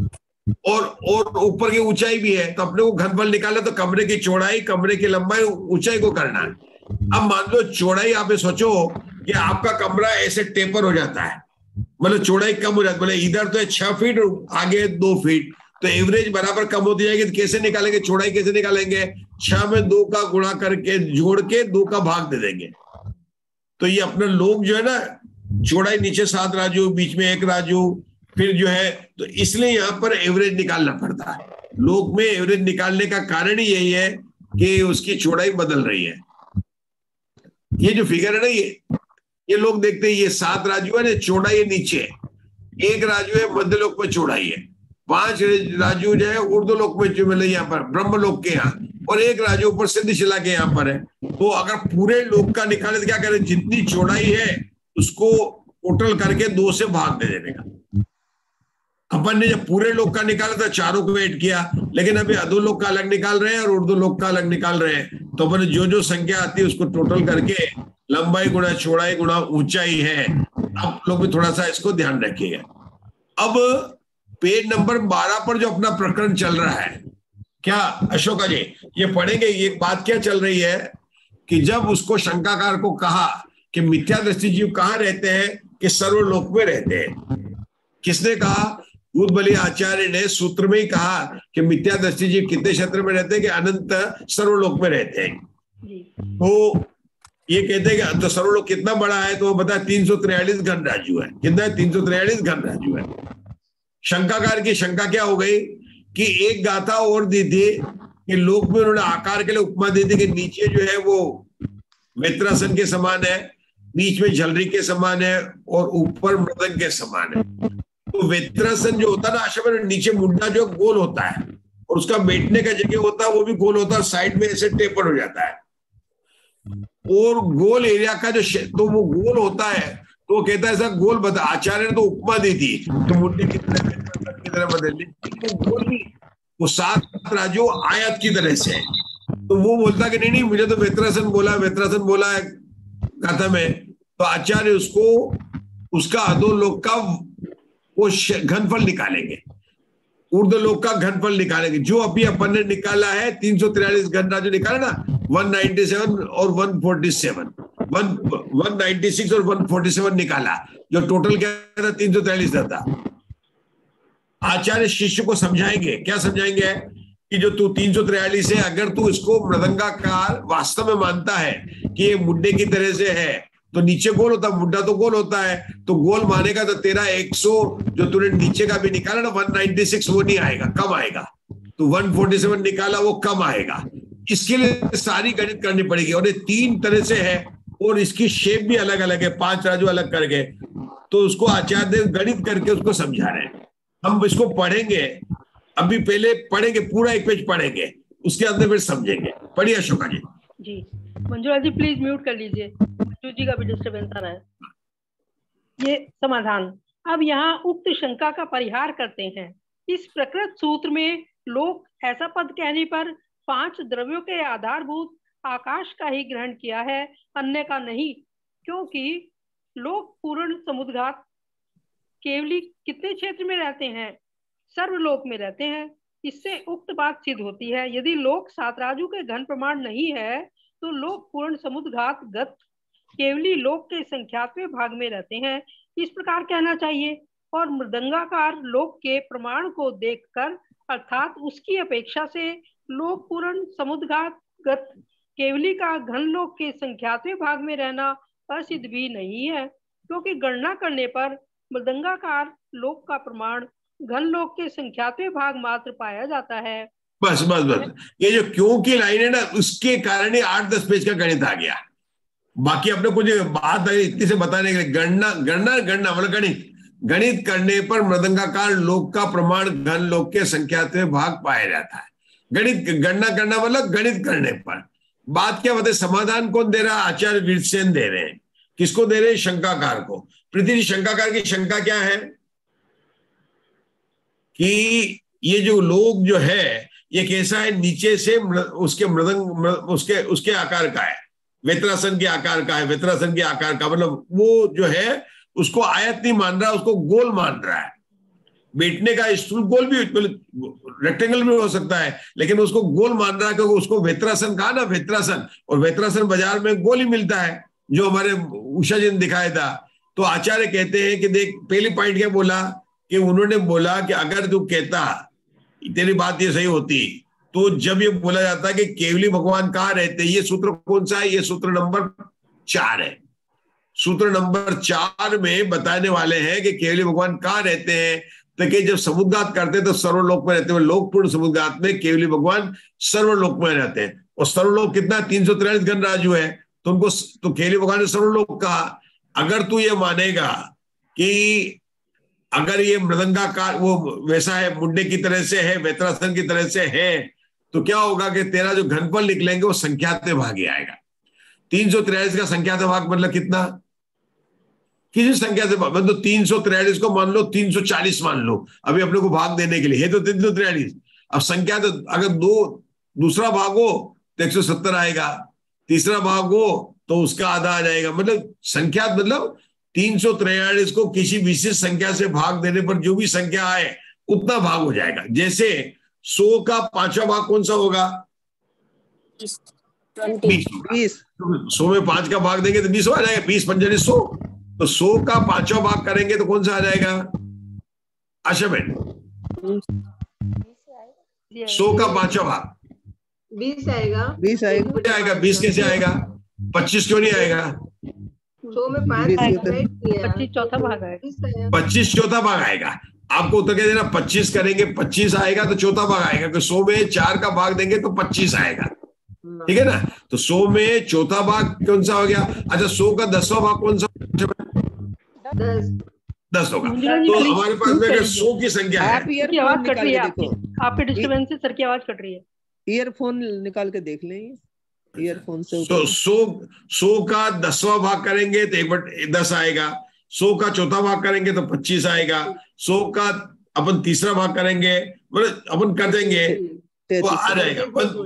और ऊपर की ऊंचाई भी है। तो अपने को घनफल निकालना, तो कमरे की चौड़ाई, कमरे की लंबाई, ऊंचाई को करना है। अब मान लो चौड़ाई, आप सोचो कि आपका कमरा ऐसे टेपर हो जाता है, मतलब चौड़ाई कम हो जाती है, मतलब इधर तो है 6 फीट, आगे 2 फीट, तो एवरेज बराबर कम होती जाएगी। तो कैसे निकालेंगे चौड़ाई, कैसे निकालेंगे 6 में 2 का गुणा करके जोड़ के 2 का भाग दे देंगे। तो ये अपना लोग जो है ना, चौड़ाई नीचे 7 राजू, बीच में 1 राजू, फिर जो है, तो इसलिए यहाँ पर एवरेज निकालना पड़ता है। लोग में एवरेज निकालने का कारण ही यही है कि उसकी चौड़ाई बदल रही है। ये जो फिगर है ना, ये लोग देखते हैं, ये 7 राजू है ना, चौड़ाई है नीचे, 1 राजू है मध्यलोक में चौड़ाई है, 5 राजू जो है ऊर्ध्वलोक में जो मिले यहाँ पर ब्रह्मलोक के यहाँ, और 1 राजू ऊपर सिद्धिशिला के यहाँ पर है। तो अगर पूरे लोक का निकाले तो क्या करें, जितनी चौड़ाई है उसको टोटल करके 2 से भाग दे देने का। अपन ने जब पूरे लोक का निकाला था, चारों को ऐड किया, लेकिन अभी अधोलोक का अलग निकाल रहे हैं और ऊर्ध्वलोक का अलग निकाल रहे हैं। तो अपन जो संख्या आती है उसको टोटल करके लंबाई गुणा चौड़ाई गुणा ऊंचाई है। आप लोग भी थोड़ा सा इसको ध्यान रखिएगा। अब पेज नंबर 12 पर जो अपना प्रकरण चल रहा है, क्या अशोका जी ये पढ़ेंगे, ये बात क्या चल रही है कि जब उसको शंकाकार को कहा कि मिथ्या दृष्टि जीव कहाँ रहते हैं, कि सर्वलोक में रहते हैं। किसने कहा, भूतबली आचार्य ने सूत्र में ही कहा कि मिथ्या दृष्टि जीव कितने क्षेत्र में रहते हैं, कि अनंत सर्वलोक में रहते हैं। तो ये कहते हैं कि तो सर्वलोक कितना बड़ा है, तो वो बता 343 घन राजू है। कितना है 343 घन राजू है। शंकाकार की शंका क्या हो गई कि एक गाथा और दी थी कि लोक में उन्होंने आकार के लिए उपमा दी थी कि नीचे जो है वो वेत्रासन के समान है, बीच में झलरी के समान है और ऊपर मृदंग के समान है। तो वेत्रासन जो होता है ना आशा, नीचे मुंडा जो गोल होता है और उसका बैठने का जगह होता है वो भी गोल होता है, साइड में ऐसे टेपर हो जाता है। और गोल एरिया का जो तो वो गोल होता है, तो वो कहता है ऐसा गोल बता, आचार्य ने तो उपमा दी थी तो मुद्दे की तरह बदल ली, वो गोल नहीं, वो 7 राजू आयत की तरह से है। तो वो बोलता कि नहीं मुझे तो वेत्रासन बोला है कथा में, तो आचार्य उसको उसका अधोलोक का वो घनफल निकालेंगे, ऊर्ध्वलोक का घनफल निकालेंगे। जो अभी अपन ने निकाला है 343 घन राजू निकाला ना, 197 और 147, 196 और 147 निकाला, जो टोटल क्या था 343 था। आचार्य शिष्य को समझाएंगे, क्या समझाएंगे कि जो तू 343 है, अगर तू इसको मृदंगाकार वास्तव में मानता है कि ये मुड्डे की तरह से है, तो नीचे गोल होता है, मुड्डा तो गोल होता है, तो गोल मानेगा तो तेरा 100 जो तूने नीचे का भी निकाला ना 196 वो नहीं आएगा, कम आएगा। तो 147 निकाला वो कम आएगा। इसके लिए सारी गणित करनी पड़ेगी, और ये 3 तरह से है और इसकी शेप भी अलग अलग है, 5 राजू अलग करके, तो उसको आचार्य गणित करके उसको समझा रहे हैं। हम इसको पढ़ेंगे, अभी पहले पढ़ेंगे, पूरा 1 पेज पढ़ेंगे, उसके अंदर फिर समझेंगे। पढ़िए अशोका जी। जी मंजुला जी प्लीज म्यूट कर लीजिए, मंजू जी का भी डिस्टर्बेंस आ रहा है। ये समाधान। अब यहाँ उक्त शंका का परिहार करते हैं। इस प्रकृत सूत्र में लोक ऐसा पद कहने पर 5 द्रव्यों के आधारभूत आकाश का ही ग्रहण किया है, अन्य का नहीं, क्योंकि लोक पूर्ण समुद्घात केवली कितने क्षेत्र में रहते हैं? सर्वलोक में रहते हैं। इससे उक्त बात सिद्ध होती है। यदि लोक 7 राजू के घन प्रमाण नहीं है तो लोक पूर्ण समुद्घात गत केवली लोक के संख्यात्मक भाग में रहते हैं, इस प्रकार कहना चाहिए। और मृदंगाकार लोक के प्रमाण को देखकर अर्थात उसकी अपेक्षा से लोक पूर्ण समुद्घात गत केवली का घन लोक के संख्यात्मक भाग में रहना असिद्ध भी नहीं है, क्योंकि गणना करने पर मृदंगाकार लोक का प्रमाण घन लोक के संख्यात्मक भाग मात्र पाया जाता है। बस ये जो क्यों की लाइन है ना, उसके कारण ही 8-10 पेज का गणित आ गया। बाकी अपने कुछ बात इतनी से बताने के लिए गणना मतलब गणित करने पर मृदंगाकार लोक का प्रमाण घन लोक के संख्यात्मक भाग पाया जाता है। गणना करना मतलब गणित करने पर। बात क्या बताए, समाधान कौन दे रहा है? आचार्य वीरसेन दे रहे हैं। किसको दे रहे हैं? शंकाकार को। पृथ्वी शंकाकार की शंका क्या है कि ये जो लोक जो है ये कैसा है, नीचे से उसके मृदंग उसके आकार का है, वेत्रासन के आकार का है, वेत्रासन के आकार का, मतलब वो जो है उसको आयत नहीं मान रहा, उसको गोल मान रहा है। बैठने का स्टूल गोल भी, रेक्टेंगल भी हो सकता है, लेकिन उसको गोल मान रहा है क्योंकि उसको वेत्रासन कहा ना, वेत्रासन, और वेत्रासन बाजार में गोल ही मिलता है, जो हमारे उषा जी ने दिखाया था। तो आचार्य कहते हैं कि देख, पहली पॉइंट क्या बोला कि उन्होंने बोला कि अगर तू कहता, तेरी बात ये सही होती, तो जब ये बोला जाता है कि केवली भगवान कहाँ रहते, ये सूत्र कौन सा है? ये सूत्र नंबर 4 है। सूत्र नंबर 4 में बताने वाले हैं कि केवली भगवान कहाँ रहते हैं, तो कि जब समुद्घात करते तो सर्वलोक में रहते हैं। लोकपूर्ण समुद्घात में केवली भगवान सर्वलोक में रहते हैं, और सर्वलोक कितना 343 घन राजू है, तो उनको तो केवली भगवान ने सर्वलोक कहा। अगर तू ये मानेगा कि अगर ये मृदंगाकार वो वैसा है, मुंडे की तरह से है, वेत्रासन की तरह से है, तो क्या होगा कि तेरा जो घनफल निकलेंगे वो संख्यात्मक भाग ही आएगा। 343 का संख्यात्मक भाग मतलब कितना? किसी संख्या से मतलब 343 को मान लो 340 मान लो, अभी अपने को भाग देने के लिए है तो 343। अब संख्या तो अगर दूसरा भाग हो तो 170 आएगा, तीसरा भाग हो तो उसका आधा आ जाएगा। मतलब संख्या मतलब 343 को किसी विशेष संख्या से भाग देने पर जो भी संख्या आए उतना भाग हो जाएगा। जैसे 100 का 5वां भाग कौन सा होगा? 20। 100 में 5 का भाग देंगे तो 20 आ जाएगा, 20 पंजे 100। तो 100 का 5वां भाग करेंगे तो कौन सा आ जाएगा? आशा बहन, 100 का 5वां भाग 20 आएगा। 20 आएगा। 20 कैसे आएगा? 25 क्यों नहीं आएगा? 100 में 5 25 चौथा भाग आएगा। 25 चौथा भाग आएगा। आपको उत्तर क्या देना? 25 करेंगे 25 आएगा तो चौथा भाग आएगा, क्योंकि 100 में 4 का भाग देंगे तो 25 आएगा, ठीक है ना। तो 100 में चौथा भाग कौन सा हो गया? अच्छा, 100 का 10वां भाग कौन सा? 10 होगा। तो हमारे पास में 100 की संख्या है। आपकी आवाज कट रही है, आपके डिस्टर्बेंस से सर की आवाज कट रही है। ईयरफोन निकाल के देख लें। ईयरफोन से तो 100 का 10वां भाग करेंगे तो 1/10 आएगा। 100 का चौथा भाग करेंगे तो 25 आएगा। 100 का अपन तीसरा भाग करेंगे, मतलब अपन कर देंगे तो आ जाएगा,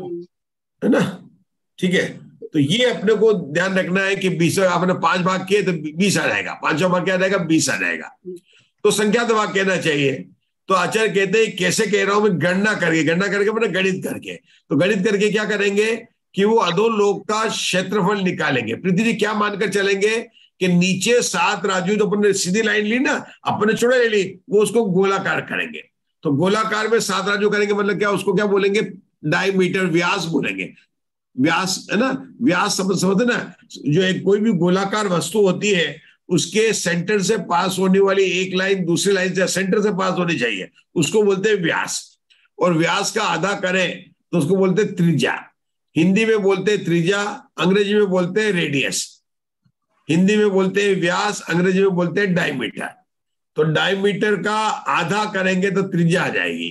है ना। ठीक है, तो ये अपने को ध्यान रखना है कि 20 आपने 5 भाग किए तो 20 आ जाएगा, 5वां भाग क्या आ जाएगा, 20 आ जाएगा। तो संख्यात भाग कहना चाहिए। तो आचार्य कहते हैं कैसे कह रहा हूं मैं, गणना करके मतलब गणित करके। तो गणित करके क्या करेंगे कि वो अधोलोक का क्षेत्रफल निकालेंगे। पृथ्वी जी क्या मानकर चलेंगे कि नीचे 7 राजू, तो अपन ने सीधी लाइन ली ना, अपने चौड़ाई ले ली, वो उसको गोलाकार करेंगे। तो गोलाकार में 7 राजू करेंगे, मतलब क्या, उसको क्या बोलेंगे, डायमीटर, व्यास बोलेंगे। व्यास है ना, व्यास समझते ना, जो एक कोई भी गोलाकार वस्तु होती है उसके सेंटर से पास होने वाली एक लाइन दूसरी लाइन से सेंटर से पास होनी चाहिए, उसको बोलते हैं व्यास। और व्यास का आधा करें तो उसको बोलते हैं त्रिज्या। हिंदी में बोलते हैं त्रिज्या, अंग्रेजी में बोलते हैं रेडियस। हिंदी में बोलते हैं व्यास, अंग्रेजी में बोलते हैं डायमीटर। तो डायमीटर का आधा करेंगे तो त्रिज्या आ जाएगी,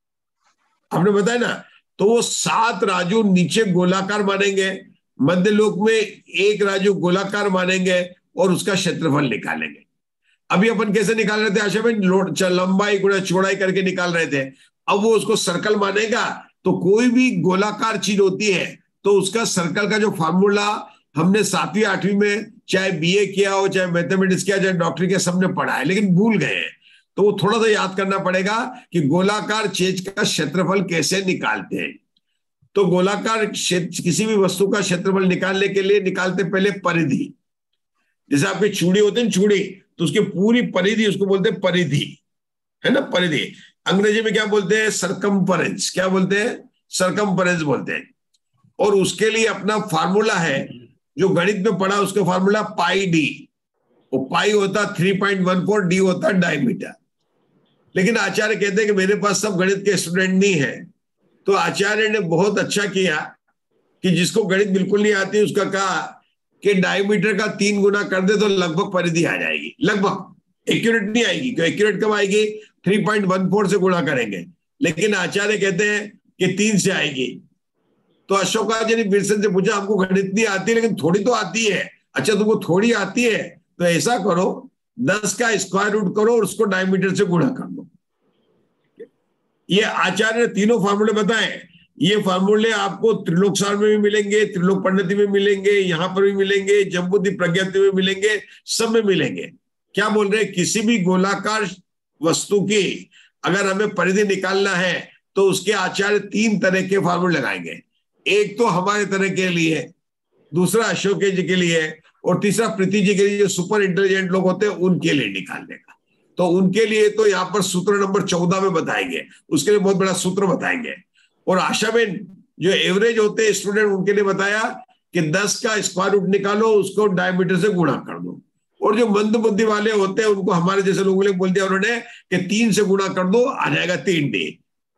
आपने बताया ना। तो वो 7 राजू नीचे गोलाकार मानेंगे, मध्य लोक में 1 राजू गोलाकार मानेंगे और उसका क्षेत्रफल निकालेंगे। अभी अपन कैसे निकाल रहे थे आशा में, लंबाई गुणा चौड़ाई करके निकाल रहे थे। अब वो उसको सर्कल मानेगा। तो कोई भी गोलाकार चीज होती है तो उसका सर्कल का जो फॉर्मूला हमने 7वीं 8वीं में चाहे बीए किया हो, चाहे मैथमेटिक्स किया, चाहे डॉक्टरी के, सबने पढ़ा है, लेकिन भूल गए हैं। तो वो थोड़ा सा याद करना पड़ेगा कि गोलाकार चीज का क्षेत्रफल कैसे निकालते हैं। तो गोलाकार किसी भी वस्तु का क्षेत्रफल निकालने के लिए निकालते पहले परिधि। जैसे आपकी चूड़ी होती है, चूड़ी, तो उसकी पूरी परिधि उसको बोलते हैं परिधि, है ना, परिधि। अंग्रेजी में क्या बोलते हैं, सरकमफरेंस। क्या बोलते हैं, सरकमफरेंस बोलते हैं। और उसके लिए अपना फार्मूला है, जो गणित में पढ़ा उसका फार्मूला पाई डी। वो पाई होता 3.14, डी होता डायमीटर। लेकिन आचार्य कहते हैं कि मेरे पास सब गणित के स्टूडेंट नहीं है। तो आचार्य ने बहुत अच्छा किया कि जिसको गणित बिल्कुल नहीं आती उसका कहा कि डायमीटर का 3 गुना कर दे तो लगभग परिधि आ जाएगी। लगभग, एक्यूरेट नहीं आएगी, क्यों एक्यूरेट कब आएगी, 3.14 से गुणा करेंगे। लेकिन आचार्य कहते हैं कि 3 से आएगी। तो अशोकाचार्य ने बिरसन से पूछा, हमको गणित नहीं आती लेकिन थोड़ी तो आती है। अच्छा, तुमको थोड़ी आती है तो ऐसा करो, 10 का स्क्वायर रूट करो और उसको डायमीटर से गुणा कर दो। ये आचार्य ने तीनों फार्मूले बताए। ये फार्मूले आपको त्रिलोक सार में भी मिलेंगे, त्रिलोक पंडिती में मिलेंगे, यहां पर भी मिलेंगे, जम्बूद्वी प्रज्ञप्ति में मिलेंगे, सब में मिलेंगे। क्या बोल रहे हैं, किसी भी गोलाकार वस्तु की अगर हमें परिधि निकालना है तो उसके आचार्य 3 तरह के फार्मूले लगाएंगे। एक तो हमारे तरह के लिए, दूसरा अशोक जी के लिए, और तीसरा प्रीति जी के लिए, जो सुपर इंटेलिजेंट लोग होते हैं उनके लिए निकालने का। तो उनके लिए तो यहाँ पर सूत्र नंबर 14 में बताएंगे, उसके लिए बहुत बड़ा सूत्र बताएंगे। और आशा में जो एवरेज होते हैं स्टूडेंट, उनके लिए बताया कि 10 का स्क्वायर रूट निकालो, उसको डायमीटर से गुणा कर दो। और जो मंद बुद्धि वाले होते हैं उनको हमारे जैसे लोगों ने बोल दिया उन्होंने कि 3 से गुणा कर दो, आ जाएगा 3 डी।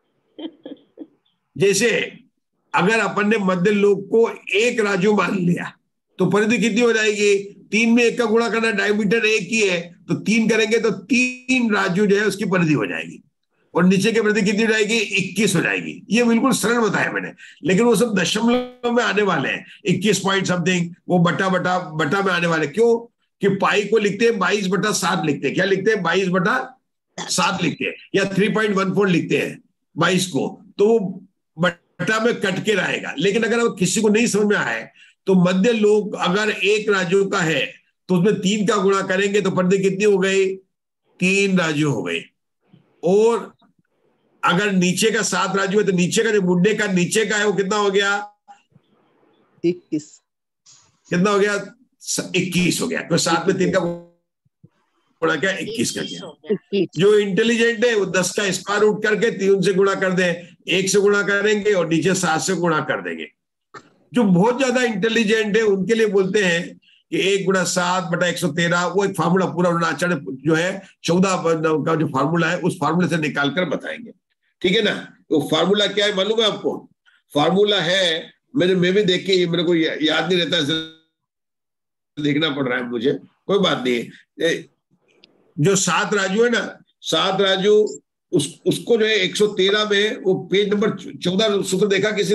जैसे अगर अपन ने मध्य लोक को 1 राजू मान लिया तो परिधि कितनी हो जाएगी, 3 में 1 का गुणा करना, डायमीटर 1 ही है तो 3 करेंगे तो 3 राजू जो है उसकी परिधि हो जाएगी। और नीचे की परिधि कितनी हो जाएगी, 21 हो जाएगी। ये बिल्कुल सरल बताया मैंने, लेकिन वो सब दशमलव में आने वाले हैं, 21 पॉइंट समथिंग, वो बटा में आने वाले। क्यों कि पाई को लिखते हैं 22/7 लिखते हैं। क्या लिखते हैं, 22/7 लिखते हैं, या 3.14 लिखते हैं 22 को, तो वो बटा में कट के रहेगा। लेकिन अगर किसी को नहीं समझ में आए तो मध्य लोक अगर 1 राजू का है तो उसमें 3 का गुणा करेंगे तो परिधि कितनी हो गई, 3 राजू हो गई। और अगर नीचे का 7 राजू है तो नीचे का जो मुड्डे का नीचे का है वो कितना हो गया, 21। कितना हो गया, 21 हो गया। तो 7 में 3 का गुणा क्या, 21 का किया। जो इंटेलिजेंट है वो 10 का स्क्वायर रूट करके 3 से गुणा कर दे, 1 से गुणा करेंगे और नीचे 7 से गुणा कर देंगे। जो बहुत ज्यादा इंटेलिजेंट है उनके लिए बोलते हैं कि 1 × 7/113, वो एक फार्मूला पूरा आचार्य जो है 14 का जो फार्मूला है उस फार्मूले से निकालकर बताएंगे। ठीक है ना। तो फार्मूला क्या है मालूम है आपको, फार्मूला है, मैं भी देख के मेरे को याद नहीं रहता, देखना पड़ रहा है मुझे, कोई बात नहीं। जो 7 राजू है ना, 7 राजू उसको जो है 113 में वो पेज नंबर 14 सूत्र देखा किसी ने,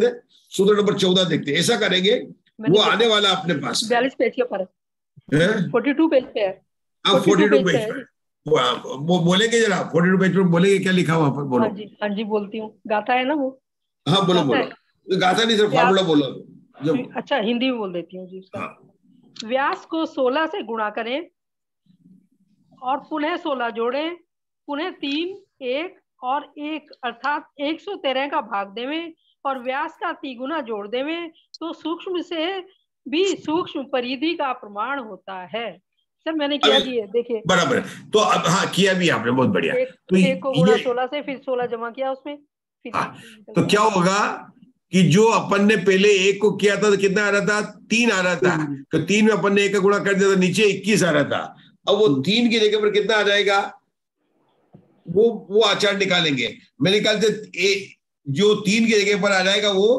सूत्र नंबर 14 देखते हैं। ऐसा करेंगे, वो आने वाला अपने पास 42 पेज के ऊपर है, 42 पेज पे है। 42 पेज पर वो बोलेंगे जरा, 42 पेज पर बोलेंगे क्या लिखा वहां पर, बोलो। हाँ जी बोलती हूँ, गाथा है ना वो। हाँ बोलो बोलो, गाथा नहीं सर, फार्मूला बोलो जो। अच्छा हिंदी में बोल देती हूँ जी उसका। हाँ। व्यास को 16 से गुणा करें और पुनः 16 जोड़ें, पुनः 3 1 और 1 अर्थात 113 का भाग देवें और व्यास का 3 गुना जोड़ देवें, तो सूक्ष्म से भी सूक्ष्म परिधि का प्रमाण होता है। सर मैंने किया जी, देखिए बराबर। तो अब हाँ किया भी आपने, बहुत बढ़िया। तो एक को गुणा 16 से, फिर 16 जमा किया उसमें, फिर तो क्या होगा कि जो अपन ने पहले 1 को किया था तो कितना आ रहा था, 3 आ रहा था, तो 3 में अपन ने 1 का गुणा कर दिया तो नीचे 21 आ रहा था। अब वो 3 की जगह पर कितना आ जाएगा, वो आचार निकालेंगे। मेरे ख्याल से जो 3 की जगह पर आ जाएगा वो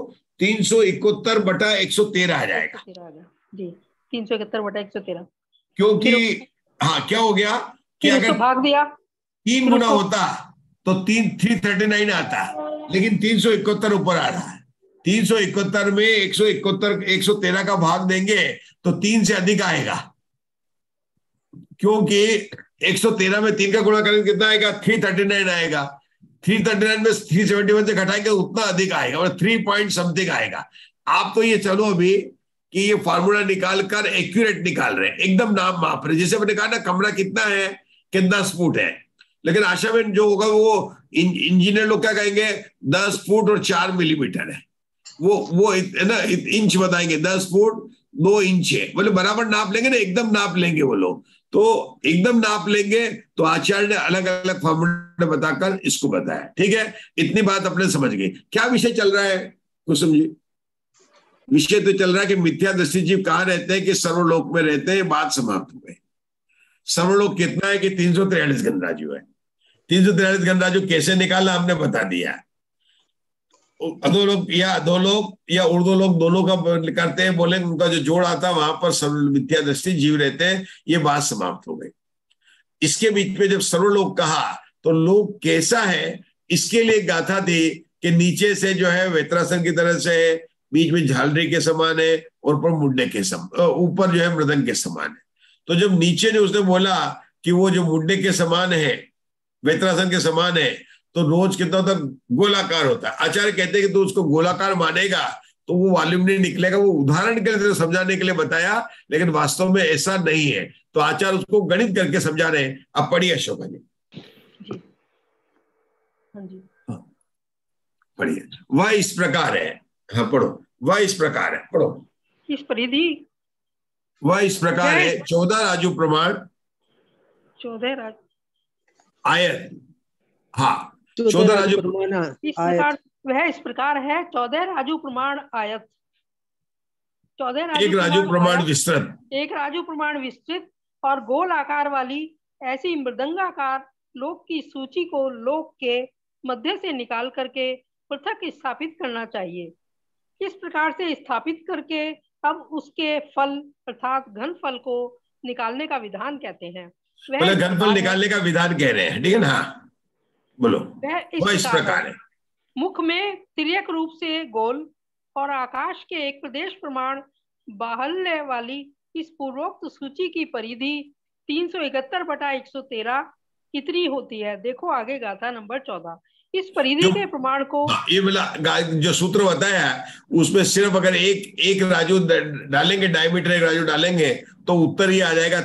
371/113 आ जाएगा जी, 371/113। क्योंकि हाँ क्या हो गया कि अगर भाग दिया 3 गुना होता तो 339 आता, लेकिन 371 ऊपर आ रहा है। 371 में 113 का भाग देंगे तो 3 से अधिक आएगा, क्योंकि 113 में 3 का गुणा करेंगे कितना आएगा, 339 आएगा। 339 में 371 से घटाएंगे उतना अधिक आएगा, और 3 पॉइंट समथिंग आएगा। आप तो ये चलो अभी कि ये फार्मूला निकाल कर एक्यूरेट निकाल रहे हैं, एकदम नाम माप रहे। जैसे मैंने कहा ना, कमरा कितना है, कितना फुट है, लेकिन आशा में जो होगा वो इंजीनियर लोग क्या कहेंगे, 10 फुट और 4 मिलीमीटर है। वो है ना, इंच बताएंगे, 10 फुट 2 इंच है, बोले बराबर नाप लेंगे ना, एकदम नाप लेंगे वो लोग। तो एकदम नाप लेंगे तो आचार्य ने अलग अलग फॉर्मूले बताकर इसको बताया। ठीक है, इतनी बात अपने समझ गए। क्या विषय चल रहा है कुछ समझिए। विषय तो चल रहा है कि मिथ्या दृष्टि जीव कहाँ रहते हैं, कि सर्वलोक में रहते हैं। बात समाप्त हो गई। सर्वलोक कितना है कि 343 गणराज्य है। 343 गणराज्य कैसे निकालना हमने बता दिया। अधोलोक या अधोलोक या ऊर्ध्वलोक दोनों का करते हैं, बोले उनका जो जोड़ आता है वहां पर मिथ्या दृष्टि जीव रहते हैं। ये बात समाप्त हो गई। इसके बीच में जब सर्वलोक कहा तो लोक कैसा है, इसके लिए गाथा थी कि नीचे से जो है वेत्रासन की तरह से, बीच में झालरी के समान है और ऊपर मुड्डे के समान, ऊपर जो है मृदंग के समान है। तो जब नीचे जो उसने बोला कि वो जो मुड्डे के समान है, वेत्रासन के समान है, तो रोज कितना होता, गोलाकार होता है। आचार्य कहते हैं कि तू उसको गोलाकार मानेगा तो वो वॉल्यूम नहीं निकलेगा। वो उदाहरण के लिए समझाने के लिए बताया, लेकिन वास्तव में ऐसा नहीं है। तो आचार्य उसको गणित करके समझा रहे हैं। अब पढ़िए अशोका जी। पढ़िए। वह इस प्रकार है। हाँ पढ़ो। वह इस प्रकार है, पढ़ो। इस परिधि, वह इस प्रकार है, 14 राजू प्रमाण, 14 राजू आयत। हाँ 14 राजू प्रमाण इस प्रकार, वह इस प्रकार है, 14 राजू प्रमाण आयत, 14 राजू एक राजू प्रमाण विस्तृत, एक राजू प्रमाण विस्तृत और गोल आकार वाली ऐसी मृदंगाकार लोक की सूची को लोक के मध्य से निकाल करके पृथक स्थापित करना चाहिए। इस प्रकार से स्थापित करके अब उसके फल अर्थात घन फल को निकालने का विधान कहते हैं। वह घन फल निकालने का विधान कह रहे हैं, ठीक है ना। बोलो। वह इस प्रकार है, मुख में तिर्यक रूप से गोल और आकाश के एक प्रदेश प्रमाण बाहुल्य वाली इस पूर्वोक्त सूची की परिधि 371/113 कितनी होती है। देखो आगे गाथा नंबर 14। इस परिधि के प्रमाण को, ये वाला जो सूत्र बताया उसमें सिर्फ अगर एक राजू डालेंगे, डायमीटर एक राजू डालेंगे तो उत्तर ही आ जाएगा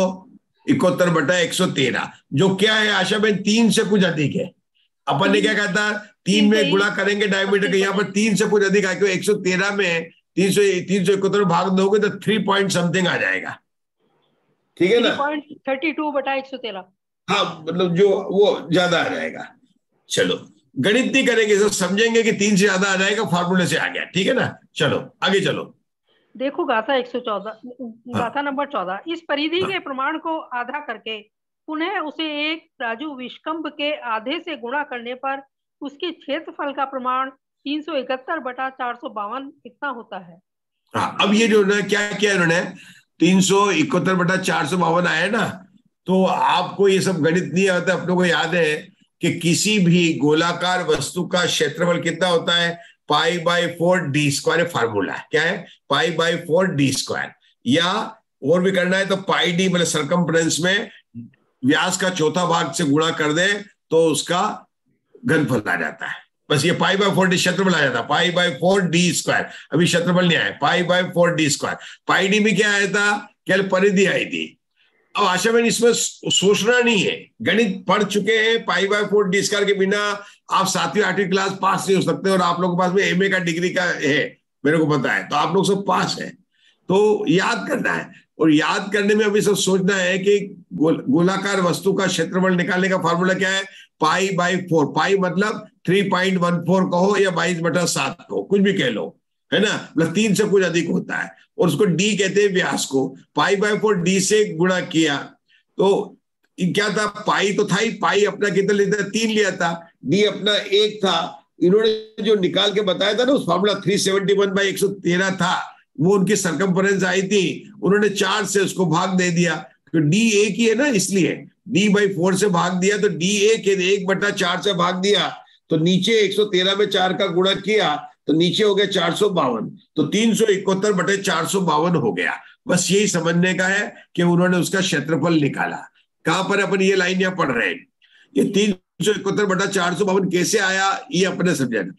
371/113, जो क्या है आशा बहन 3 से कुछ अधिक है। अपन ने क्या कहा था, 3 में गुणा करेंगे डायमीटर के, यहाँ पर 3 से कुछ अधिक आएगा। 113 में 371 भाग दोगे तो 3 पॉइंट समथिंग आ जाएगा, ठीक है ना। 3.32/113। हाँ मतलब जो वो ज्यादा आ जाएगा। चलो गणित नहीं करेंगे, सब समझेंगे कि 3 से ज्यादा आ जाएगा, फार्मूले से आ गया, ठीक है ना। चलो आगे चलो। देखो गाथा 114, गाथा नंबर 14। इस परिधि के प्रमाण को आधा करके पुनः उसे एक राजू विष्कंभ के आधे से गुणा करने पर उसके क्षेत्रफल का प्रमाण 371/452 इतना होता है। हाँ अब ये जो ना क्या किया इन्होंने, 371/452 आया ना, तो आपको ये सब गणित नहीं आता। अपनों को याद है कि किसी भी गोलाकार वस्तु का क्षेत्रफल कितना होता है, pi by 4 D square formula है। क्या है? Pi by 4 D square. या और भी करना है तो पाई डी मतलब सरकमफ्रेंस में व्यास का चौथा भाग से गुणा कर दे तो उसका घनफल आ जाता है। बस ये पाई बाई 4 डी क्षेत्रफल आ जाता है, पाई बाई 4 डी स्क्वायर। अभी क्षेत्रफल नहीं आया, pi by 4 D square. Pi D में क्या आया था? केवल परिधि आई थी। अब आशा बहन इसमें सोचना नहीं है, गणित पढ़ चुके हैं। पाई बाई 4 डी स्क्वायर के बिना आप 7वीं 8वीं क्लास पास नहीं हो सकते, और आप लोगों के पास में एमए का डिग्री का है, मेरे को पता है, तो आप लोग सब पास है। तो याद करना है, और याद करने में अभी सब सोचना है कि गोलाकार वस्तु का क्षेत्रफल निकालने का फॉर्मूला क्या है? Pi by 4। पाई मतलब 3.14 कहो या 22/7 कहो, कुछ भी कह लो, है ना, मतलब 3 से कुछ अधिक होता है, और उसको डी कहते हैं व्यास को। पाई बाई 4 डी से गुणा किया तो क्या था? पाई तो था ही, पाई अपना कितना लेता? 3 लिया था, डी अपना 1 था। इन्होंने जो निकाल के बताया था ना उस फॉर्मूला 371/113 था, वो उनकी सरकमफ्रेंस आई थी, उन्होंने 4 से उसको भाग दे दिया, तो डी 1 ही है ना, इसलिए डी बाई 4 से भाग दिया तो डी 1 है, 1/4 से भाग दिया तो नीचे 113 में 4 का गुणा किया तो नीचे हो गया 452, तो 371/452 हो गया। बस यही समझने का है कि उन्होंने उसका क्षेत्रफल निकाला। कहां पर अपन ये लाइन यहां पढ़ रहे हैं, ये 371/452 कैसे आया ये अपने समझना।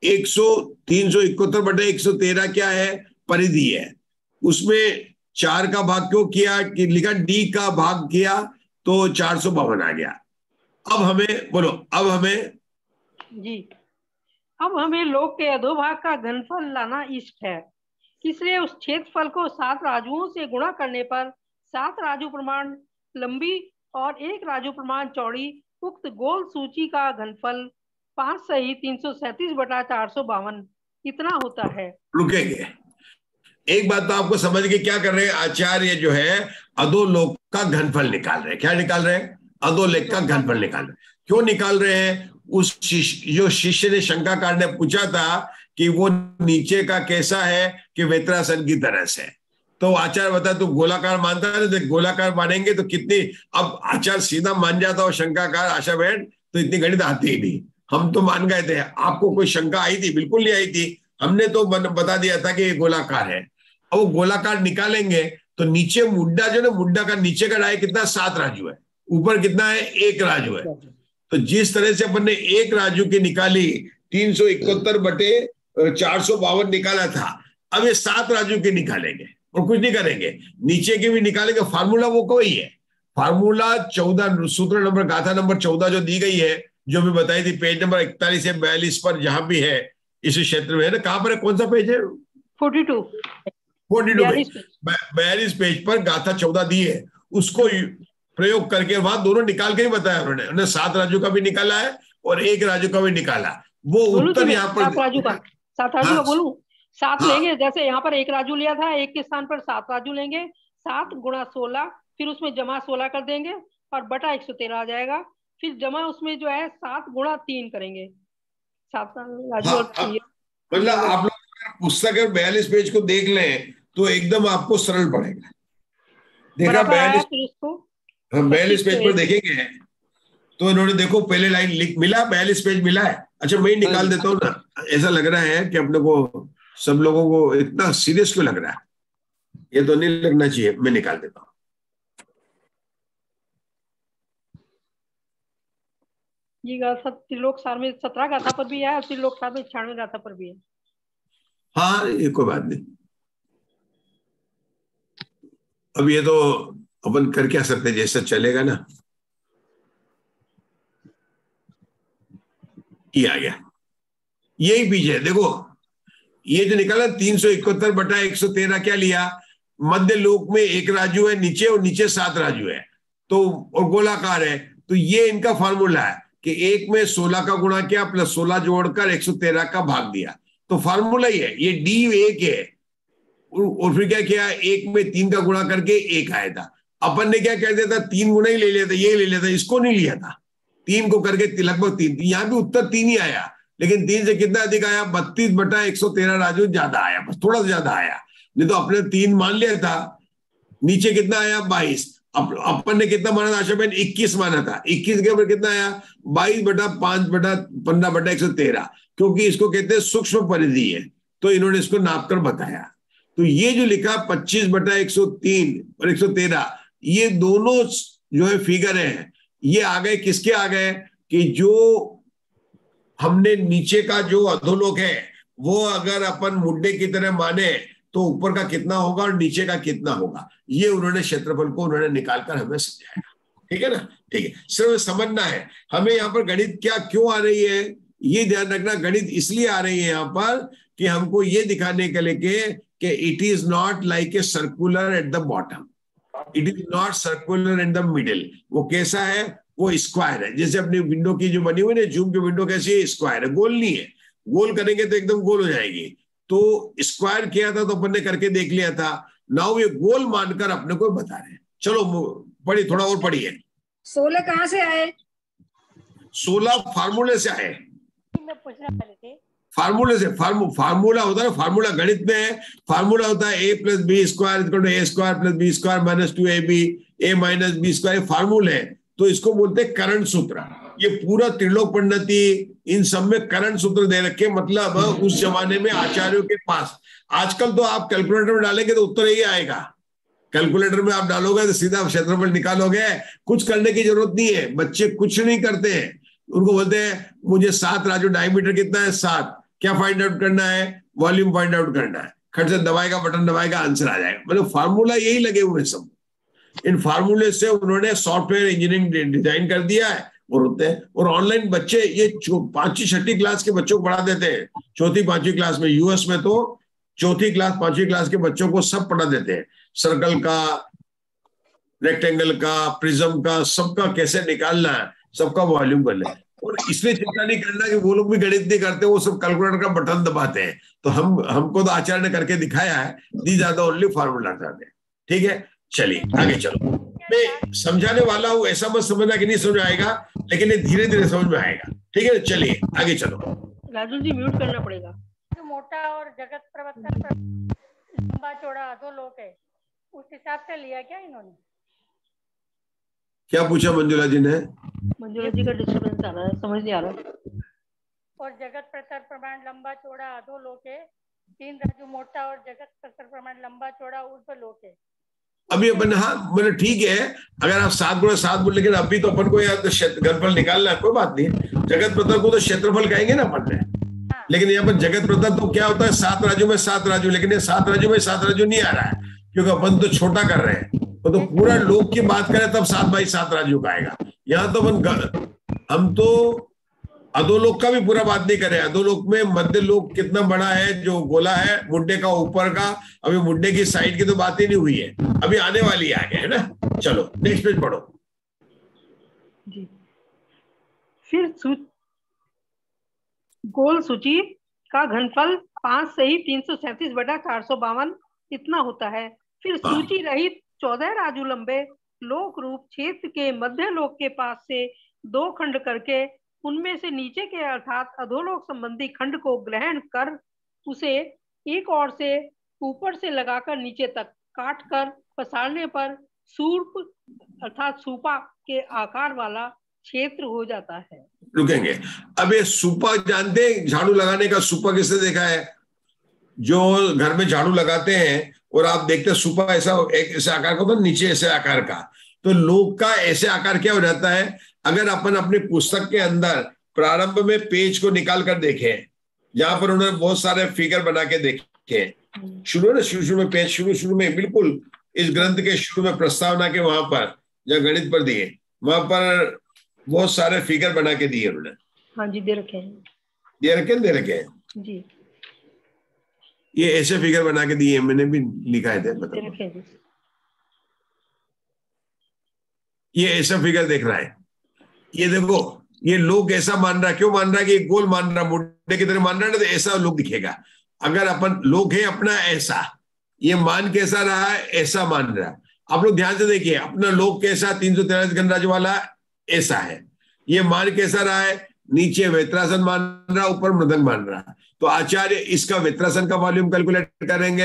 371/113 क्या है? परिधि है, उसमें 4 का भाग क्यों किया कि लिखा डी का भाग किया तो 452 आ गया। अब हमें बोलो, अब हमें जी, अब हमें लोक के अधोभाग का घनफल लाना इष्ट है, इसलिए उस क्षेत्रफल को 7 राजुओं से गुणा करने पर 7 राजू प्रमाण लंबी और 1 राजू प्रमाण चौड़ी उक्त गोल सूची का घनफल 5 सही 337/452 इतना होता है। रुकेंगे, एक बात तो आपको समझ के क्या कर रहे हैं, आचार्य जो है अधोलोक का घनफल निकाल रहे हैं। क्या निकाल रहे हैं? अधोलोक का घनफल निकाल रहे हैं। क्यों निकाल रहे हैं? उस जो शिष्य ने शंकाकार ने पूछा था कि वो नीचे का कैसा है कि वेत्रासन की तरह से, तो आचार्य बता तू गोलाकार मानता है, तो गोलाकार मानेंगे तो कितनी, अब आचार्य सीधा मान जाता हो शंकाकार, आशा बहन तो इतनी गणित आती ही नहीं। हम तो मान गए थे, आपको कोई शंका आई थी? बिल्कुल नहीं आई थी, हमने तो बता दिया था कि ये गोलाकार है। अब वो गोलाकार निकालेंगे तो नीचे मुड्डा जो ना, मुड्डा का नीचे का डाय कितना? 7 राजू है, ऊपर कितना है? 1 राजू है। तो जिस तरह से अपन ने 1 राजू की निकाली 371/452 निकाला था, अब ये 7 राजू की निकालेंगे और कुछ नहीं करेंगे, नीचे की भी निकालेंगे। फार्मूला वो कोई है, फार्मूला 14 सूत्र नंबर गाथा नंबर 14 जो दी गई है, जो भी बताई थी पेज नंबर 41 से 42 पर, जहां भी है इस क्षेत्र में है ना, कहां पर है, कौन सा पेज है? 42 42 पेज पर गाथा 14 दी है, उसको प्रयोग करके वहां दोनों निकाल के ही बताया उन्होंने 7 राजू का भी निकाला है और 1 राजू का भी निकाला। वो उत्तर यहाँ पर 7 राजू का 7 राजू का बोलूं, 7 लेंगे, जैसे यहाँ पर 1 राजू लिया था, 1 के स्थान पर 7 राजू लेंगे, 7 गुणा 16, फिर उसमें जमा 16 कर देंगे और बटा 113 आ जाएगा, फिर जमा उसमें जो है 7 गुणा 3 करेंगे, 7 राजू। मतलब आप लोग पुस्तक 42 पेज को देख लें तो एकदम आपको सरल पड़ेगा। देखा 42 पेज पर देखेंगे तो इन्होंने देखो पहले लाइन लिख मिला, 42 पेज मिला है। अच्छा मैं निकाल देता हूँ ना, ऐसा लग रहा है कि अपने को सब लोगों को इतना सीरियस क्यों लग रहा है, ये तो नहीं लगना चाहिए, मैं निकाल देता हूँ। ये गाथा त्रिलोक सार में 17 गाथा पर भी है और त्रिलोक सार में 96 गाथा पर भी है। हाँ ये कोई बात नहीं, अब ये तो अपन कर क्या सकते, जैसा चलेगा ना। ये आ गया, यही पीछे देखो, ये जो निकाला 371/113 क्या लिया, मध्य लोक में 1 राजू है नीचे और नीचे 7 राजू है, तो और गोलाकार है, तो ये इनका फॉर्मूला है कि 1 में 16 का गुणा किया प्लस 16 जोड़कर 113 का भाग दिया, तो फॉर्मूला ही है, ये D1 है। और फिर क्या किया, 1 में 3 का गुणा करके 1 आया था। अपन ने क्या कह दिया था, 3 गुना ही ले लिया था, ये ले लिया था, इसको नहीं लिया था, 3 को करके लगभग 3, यहाँ भी उत्तर 3 ही आया, लेकिन 3 से कितना अधिक आया, 32/113 राजू ज्यादा आया, बस थोड़ा सा ज्यादा आया, नहीं तो अपने 3 मान लिया था। नीचे कितना आया, 22, अपन ने कितना माना था आशा बहन? 21 माना था। 21 के ऊपर कितना आया? 22/5/15/113, क्योंकि इसको कहते हैं सूक्ष्म परिधि है, तो इन्होंने इसको नापकर बताया। तो ये जो लिखा 25/103 और 113, ये दोनों जो है फिगर है, ये आ गए किसके आ गए कि जो हमने नीचे का जो अधोलोक है वो अगर अपन मुड्डे की तरह माने तो ऊपर का कितना होगा और नीचे का कितना होगा, ये उन्होंने क्षेत्रफल को उन्होंने निकालकर हमें समझाया। ठीक है ना? ठीक है, सिर्फ समझना है हमें यहाँ पर गणित क्या क्यों आ रही है, ये ध्यान रखना। गणित इसलिए आ रही है यहाँ पर कि हमको ये दिखाने के लिए कि it is not like a circular at the bottom, it is not circular in the middle. वो कैसा है? वो स्क्वायर है। जैसे अपनी विंडो की जो बनी हुई है जूम की विंडो कैसी है? स्क्वायर है, गोल नहीं है। गोल करेंगे तो एकदम गोल हो जाएगी। तो स्क्वायर किया था तो अपन ने करके देख लिया था, नाउ ये गोल मानकर अपने को बता रहे हैं। चलो पढ़िए, थोड़ा और पढ़िए। 16 कहाँ से आए? 16 फार्मूले से आए। में पूछने वाले थे। फार्मूले से, फार्मूला होता है ना, फार्मूला गणित में फार्मूला होता है a + b² = a² + b² - 2ab a - b², formula है। तो इसको बोलते हैं करण सूत्र। ये पूरा त्रिलोक पद्धति इन सब में करण सूत्र दे रखे, मतलब उस जमाने में आचार्यों के पास। आजकल तो आप कैलकुलेटर में डालेंगे तो उत्तर यही आएगा। कैलकुलेटर में आप डालोगे तो सीधा क्षेत्रफल निकालोगे, कुछ करने की जरूरत नहीं है। बच्चे कुछ नहीं करते हैं, उनको बोलते हैं मुझे 7 राजू, डायमीटर कितना है? 7। क्या फाइंड आउट करना है? वॉल्यूम फाइंड आउट करना है। खट से दबाएगा, बटन दबाएगा, आंसर आ जाएगा। मतलब फार्मूला यही लगे हुए सब। इन फार्मूले से उन्होंने सॉफ्टवेयर इंजीनियरिंग डिजाइन कर दिया है और होते हैं। और ऑनलाइन बच्चे ये 5वीं 6वीं क्लास के बच्चों को पढ़ा देते हैं। 4वीं 5वीं क्लास में, यूएस में तो 4वीं क्लास 5वीं क्लास के बच्चों को सब पढ़ा देते हैं। सर्कल का, रेक्टेंगल का, प्रिज्म का, सबका कैसे निकालना है, सबका वॉल्यूम कर ले। और इसलिए चिंता नहीं करना कि वो लोग भी गणित नहीं करते, वो सब कैलकुलेटर का बटन दबाते हैं। तो हमको तो आचार्य ने करके दिखाया है। These are the only formula आते हैं। ठीक है, चलिए आगे चलो। मैं समझाने वाला हूं, ऐसा मत समझना कि नहीं समझ आएगा, लेकिन ये धीरे धीरे समझ में आएगा। ठीक है, चलिए आगे चलो। राजू जी म्यूट करना पड़ेगा। जो मोटा और जगत प्रवर्तन लंबा चौड़ा अधोलोक है, उस हिसाब से लिया क्या इन्होंने? क्या पूछा मंजुला जी ने? मंजुला जी का डिस्टर्बेंस आ रहा है, समझ नहीं आ रहा। और जगत प्रतर प्रमाण लंबा चौड़ा अधोलोक है, 3 राजू मोटा और जगत प्रतर प्रमाण लंबा चौड़ा ऊर्ध्वलोक है। अभी अपन, हाँ मतलब ठीक है, अगर आप 7 × 7 बोल, लेकिन अभी तो अपन को यार क्षेत्रफल निकालना है, कोई बात नहीं। जगत प्रतर को तो क्षेत्रफल कहेंगे ना अपन ने, लेकिन यहाँ पर जगत प्रतर तो क्या होता है? 7 राजू में 7 राजू, लेकिन ये 7 राजू में 7 राजू नहीं आ रहा है, क्योंकि अपन तो छोटा कर रहे हैं। तो पूरा लोक की बात करें तब 7/7 राजू का आएगा। यहाँ तो हम तो अधोलोक का भी पूरा बात नहीं कर रहे। अधोलोक में मध्य लोक कितना बड़ा है, जो गोला है मुड्डे का ऊपर का, अभी मुड्डे की साइड की तो बात ही नहीं हुई है, अभी आने वाली है आगे, है ना। चलो नेक्स्ट पेज पढ़ो जी। फिर गोल सूची का घनफल 5 से ही 337/452 इतना होता है। फिर सूची रहित 14 राजू लंबे लोक रूप क्षेत्र के मध्य लोक के पास से 2 खंड करके उनमें से नीचे के अर्थात अधोलोक संबंधी खंड को ग्रहण कर उसे एक ओर से ऊपर से लगाकर नीचे तक काट कर पसारने पर सूर्प अर्थात सूपा के आकार वाला क्षेत्र हो जाता है। रुकेंगे। अब ये सूपा जानते हैं, झाड़ू लगाने का सूपा किसने देखा है? जो घर में झाड़ू लगाते हैं और आप देखते हैं सूपा ऐसा एक ऐसे आकार का, तो नीचे ऐसे आकार का। तो लोक का ऐसे आकार क्या हो जाता है? अगर अपन अपनी पुस्तक के अंदर प्रारंभ में पेज को निकाल कर देखें, जहां पर उन्होंने बहुत सारे फिगर बना के देखे, शुरू में पेज, शुरू में बिल्कुल इस ग्रंथ के शुरू में प्रस्तावना के वहां पर जब गणित पर दिए, वहां पर बहुत सारे फिगर बना के दिए उन्होंने। हाँ जी, दे रखे हैं, दे रखे हैं जी। ये ऐसे फिगर बना के दिए, मैंने भी लिखा थे, बताओ। ये ऐसा फिगर देख रहा है, ये देखो, ये लोग ऐसा मान रहा है। क्यों मान रहा है? कि गोल मान रहा, मुड्डे की तरह मान रहा है, तो ऐसा लोग दिखेगा। अगर अपन लोग है अपना ऐसा, ये मान कैसा रहा है? ऐसा मान रहा है। आप लोग ध्यान से देखिए, अपना लोग कैसा 343 गणराज्य वाला ऐसा है। ये मान कैसा रहा है? नीचे वेत्रासन मान रहा, ऊपर मृदंग मान रहा। तो आचार्य इसका वेत्रासन का वॉल्यूम कैलकुलेट करेंगे,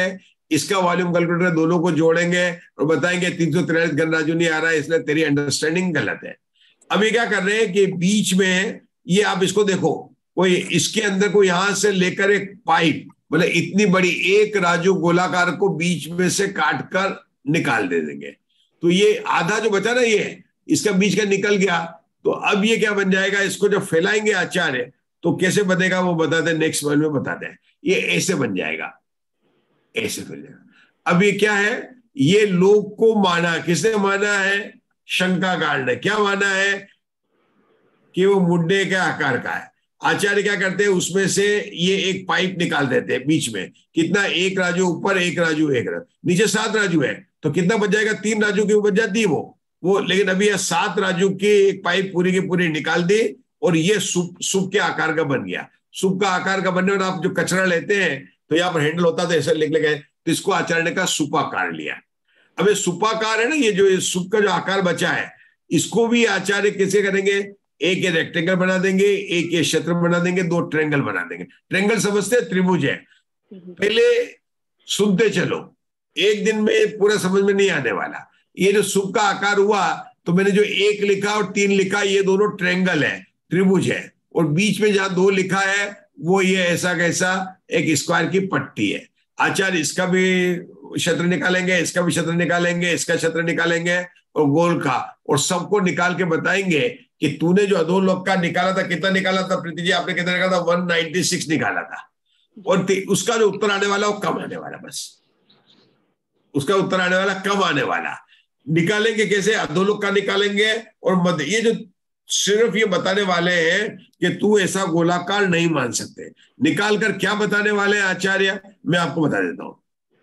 इसका वॉल्यूम कैलकुलेटर दोनों को जोड़ेंगे और बताएंगे 343 घन राजू नहीं आ रहा है, इसलिए तेरी अंडरस्टैंडिंग गलत है। अब ये क्या कर रहे हैं कि बीच में ये आप इसको देखो, कोई इसके अंदर को यहां से लेकर एक पाइप, मतलब इतनी बड़ी एक राजू गोलाकार को बीच में से काट कर निकाल दे देंगे, तो ये आधा जो बचा ना ये इसका बीच का निकल गया। तो अब ये क्या बन जाएगा, इसको जब फैलाएंगे आचार्य तो कैसे बनेगा वो बताते हैं, नेक्स्ट वन में बताते हैं। ये ऐसे बन जाएगा, ऐसे बन जाएगा। अब ये क्या है, ये लोग को माना, किसने माना है, शंकाकार ने। क्या माना है कि वो मुड्डे के आकार का है। आचार्य क्या करते हैं, उसमें से ये एक पाइप निकाल देते हैं बीच में, कितना, एक राजू ऊपर, एक राजू, एक राजू नीचे, 7 राजू है, तो कितना बच जाएगा, 3 राजू की बच जाती है वो। लेकिन अभी यह 7 राजू की एक पाइप पूरी की पूरी निकाल दी और ये सूप के आकार का बन गया। सूप का आकार का बनने में आप जो कचरा लेते हैं तो यहाँ पर हैंडल होता था, ऐसा लिख गए, तो इसको आचार्य ने कहा सुपाकार लिया। अब ये सुपाकार है ना, ये जो सूप का जो आकार बचा है, इसको भी आचार्य कैसे करेंगे, एक ये रेक्टेंगल बना देंगे, एक ये क्षेत्र बना देंगे, 2 ट्रायंगल बना देंगे। ट्रायंगल समझते हैं, त्रिभुज है। पहले सुनते चलो, एक दिन में पूरा समझ में नहीं आने वाला। ये जो सूप का आकार हुआ, तो मैंने जो 1 लिखा और 3 लिखा, ये दोनों ट्रायंगल है, त्रिभुज है, और बीच में जहां 2 लिखा है वो ये ऐसा कैसा एक स्क्वायर की पट्टी है। आचार्य इसका भी क्षेत्र निकालेंगे, इसका भी क्षेत्र निकालेंगे, इसका क्षेत्र निकालेंगे और गोल का, और सबको निकाल के बताएंगे कि तूने जो अधोलोक का निकाला था, कितना निकाला था प्रीति जी, आपने कितना निकाला था, 196 निकाला था, और उसका जो उत्तर आने वाला वो कम आने वाला, बस उसका उत्तर आने वाला कम आने वाला। निकालेंगे कैसे, अधोलोक का निकालेंगे और मध्य। ये जो सिर्फ ये बताने वाले हैं कि तू ऐसा गोलाकार नहीं मान सकते, निकाल कर क्या बताने वाले हैं आचार्य, मैं आपको बता देता हूं।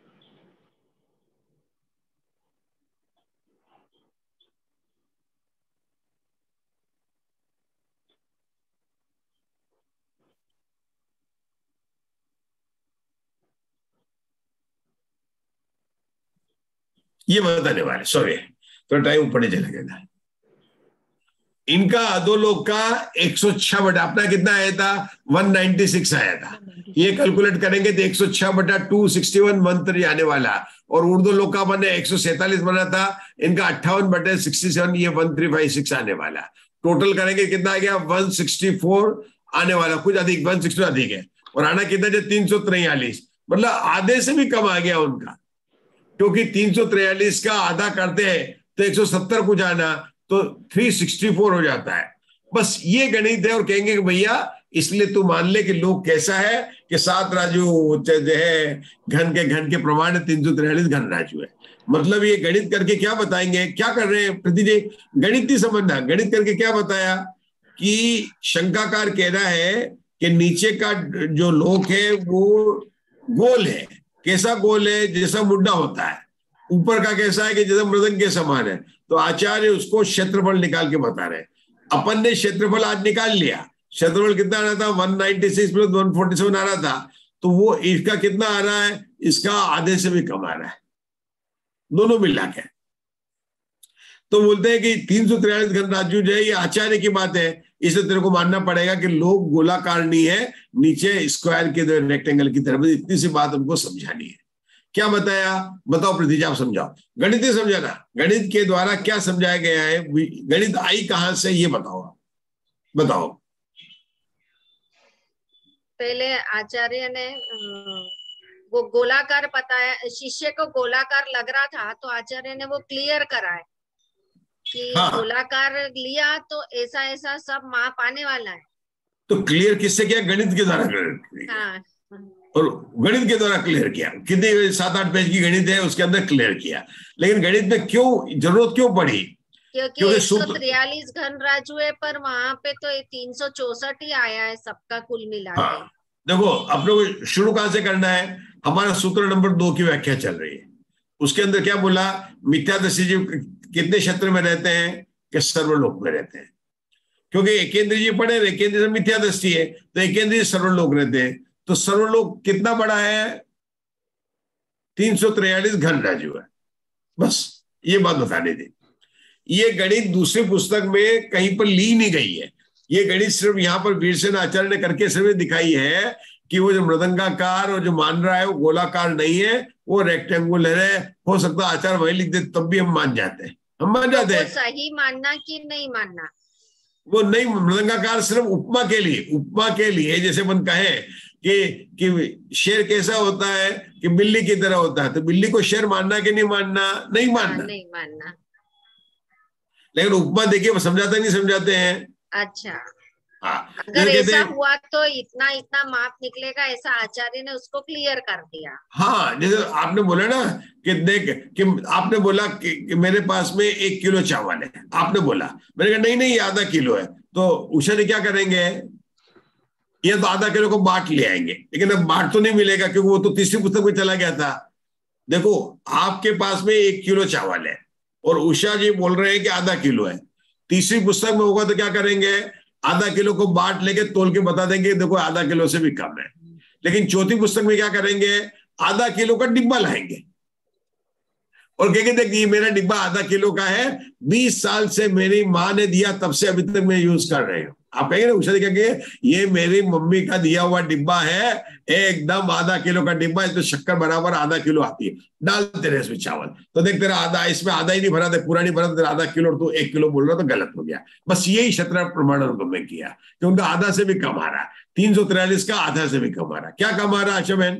ये बताने वाले, सॉरी तो टाइम ऊपर चला गया। इनका अधोलोक का 106 बटा, अपना कितना आया था, 196 आया था। ये कैलकुलेट करेंगे तो 106 बटा 261 मंत्र आने वाला, और ऊर्ध्वलोक का मैंने 147 बना था, इनका 58 बटे 67, ये 1356 आने वाला। टोटल करेंगे कितना आ गया, 164 आने वाला, कुछ अधिक 160 अधिक है, और आना कितना है 343, मतलब आधे से भी कम आ गया उनका, क्योंकि 343 का आधा करते हैं तो 170 कुछ आना, तो 364 हो जाता है। बस ये गणित है, और कहेंगे कि भैया इसलिए तू मान ले कि लोग कैसा है कि 7 राजू जो है घन के प्रमाण 343 घन राजू है। मतलब ये गणित करके क्या बताएंगे, क्या कर रहे हैं प्रति जी, गणित ही समझना। गणित करके क्या बताया कि शंकाकार कह रहा है कि नीचे का जो लोक है वो गोल है। कैसा गोल है, जैसा मुड्डा होता है। ऊपर का कैसा है कि जैसा मृदंग के समान है। तो आचार्य उसको क्षेत्रफल निकाल के बता रहे हैं। अपन ने क्षेत्रफल आज निकाल लिया, क्षेत्रफल कितना आ रहा था, 196 प्लस 147 आ रहा था, तो वो इसका कितना आ रहा है, इसका आधे से भी कम आ रहा है, दोनों मिला के। तो बोलते हैं कि 343 घन राजू जो है ये आचार्य की बात है, इसे तेरे को मानना पड़ेगा कि लोग गोलाकार नहीं है, नीचे स्क्वायर के रेक्टेंगल की तरफ। इतनी सी बात उनको समझानी है। क्या बताया, बताओ प्रीति जी आप समझाओ। गणित ही समझाना, गणित के द्वारा क्या समझाया गया है, गणित आई कहां से, ये बताओ, बताओ। पहले आचार्य ने वो गोलाकार बताया, शिष्य को गोलाकार लग रहा था तो आचार्य ने वो क्लियर कराया कि हाँ। गोलाकार लिया तो ऐसा ऐसा सब माप आने वाला है। तो क्लियर किससे किया, गणित के द्वारा क्लियर किया। हाँ। और गणित के द्वारा क्लियर किया, कितने 7-8 पेज की गणित है उसके अंदर क्लियर किया। लेकिन गणित में क्यों जरूरत क्यों पड़ी, क्योंकि 143 घन राजू है, पर वहां पे तो 364 ही आया है सबका कुल मिला के। हाँ, देखो अपने को शुरू कहां से करना है, हमारा सूत्र नंबर 2 की व्याख्या चल रही है। उसके अंदर क्या बोला, मिथ्यादृष्टि जीव कितने क्षेत्र में रहते हैं, कि सर्वलोक में रहते हैं। क्योंकि एकेंद्रीय जी पढ़े, एकेंद्रीय मिथ्यादृष्टि है, तो एकेंद्रीय सर्वलोक रहते हैं। तो सर्वलोक कितना बड़ा है, 343 घन राजू है। बस ये बात बताने दी। ये गणित दूसरी पुस्तक में कहीं पर ली नहीं गई है। ये गणित सिर्फ यहाँ पर वीरसेन आचार्य ने करके सिर्फ दिखाई है कि वो जो मृदंगाकार और जो मान रहा है वो गोलाकार नहीं है, वो रेक्टेंगुलर है। हो सकता है आचार्य वही लिख दे तब भी हम मान जाते हैं, हम मान तो जाते वो हैं। सही मानना कि नहीं मानना? वो नहीं, मृदंगाकार सिर्फ उपमा के लिए, उपमा के लिए। जैसे अपन कहे कि शेर कैसा होता है, कि बिल्ली की तरह होता है, तो बिल्ली को शेर मानना कि नहीं मानना? नहीं मानना। नहीं मानना। लेकिन उपमा देखिए वो समझाते नहीं समझाते हैं। अच्छा, हाँ, अगर कहते ऐसा हैं, हुआ तो इतना इतना माप निकलेगा, ऐसा आचार्य ने उसको क्लियर कर दिया। हाँ जैसे आपने बोला ना कि देख, कि आपने बोला कि मेरे पास में 1 किलो चावल है, आपने बोला, मैंने कहा नहीं नहीं ये आधा किलो है, तो उषा ने क्या करेंगे, ये तो आधा किलो को बांट ले आएंगे, लेकिन अब बांट तो नहीं मिलेगा क्योंकि वो तो तीसरी पुस्तक में चला गया था। देखो आपके पास में 1 किलो चावल है और उषा जी बोल रहे हैं कि आधा किलो है, तीसरी पुस्तक में होगा तो क्या करेंगे, आधा किलो को बांट लेके तोल के बता देंगे देखो आधा किलो से भी कम है। लेकिन चौथी पुस्तक में क्या करेंगे, आधा किलो का डिब्बा लाएंगे और कहेंगे देखिए ये मेरा डिब्बा आधा किलो का है, 20 साल से मेरी माँ ने दिया तब से अभी तक मैं यूज कर रही हूँ। आप कहेंगे ना, उषा जी कहेंगे ये मेरी मम्मी का दिया हुआ डिब्बा है, एकदम आधा किलो का डिब्बा, इसमें शक्कर बराबर आधा किलो आती है, डालते रहे इसमें चावल, तो देख तेरा आधा, इसमें आधा ही नहीं भरा था, पूरा नहीं भरा, तेरा आधा किलो और तू 1 किलो बोल रहा तो गलत हो गया। बस यही शतरा प्रमाण उन्होंने किया कि उनका आधा से भी कम आ रहा है, 343 का आधा से भी कम आ रहा है। क्या कम आ रहा है आशा बहन,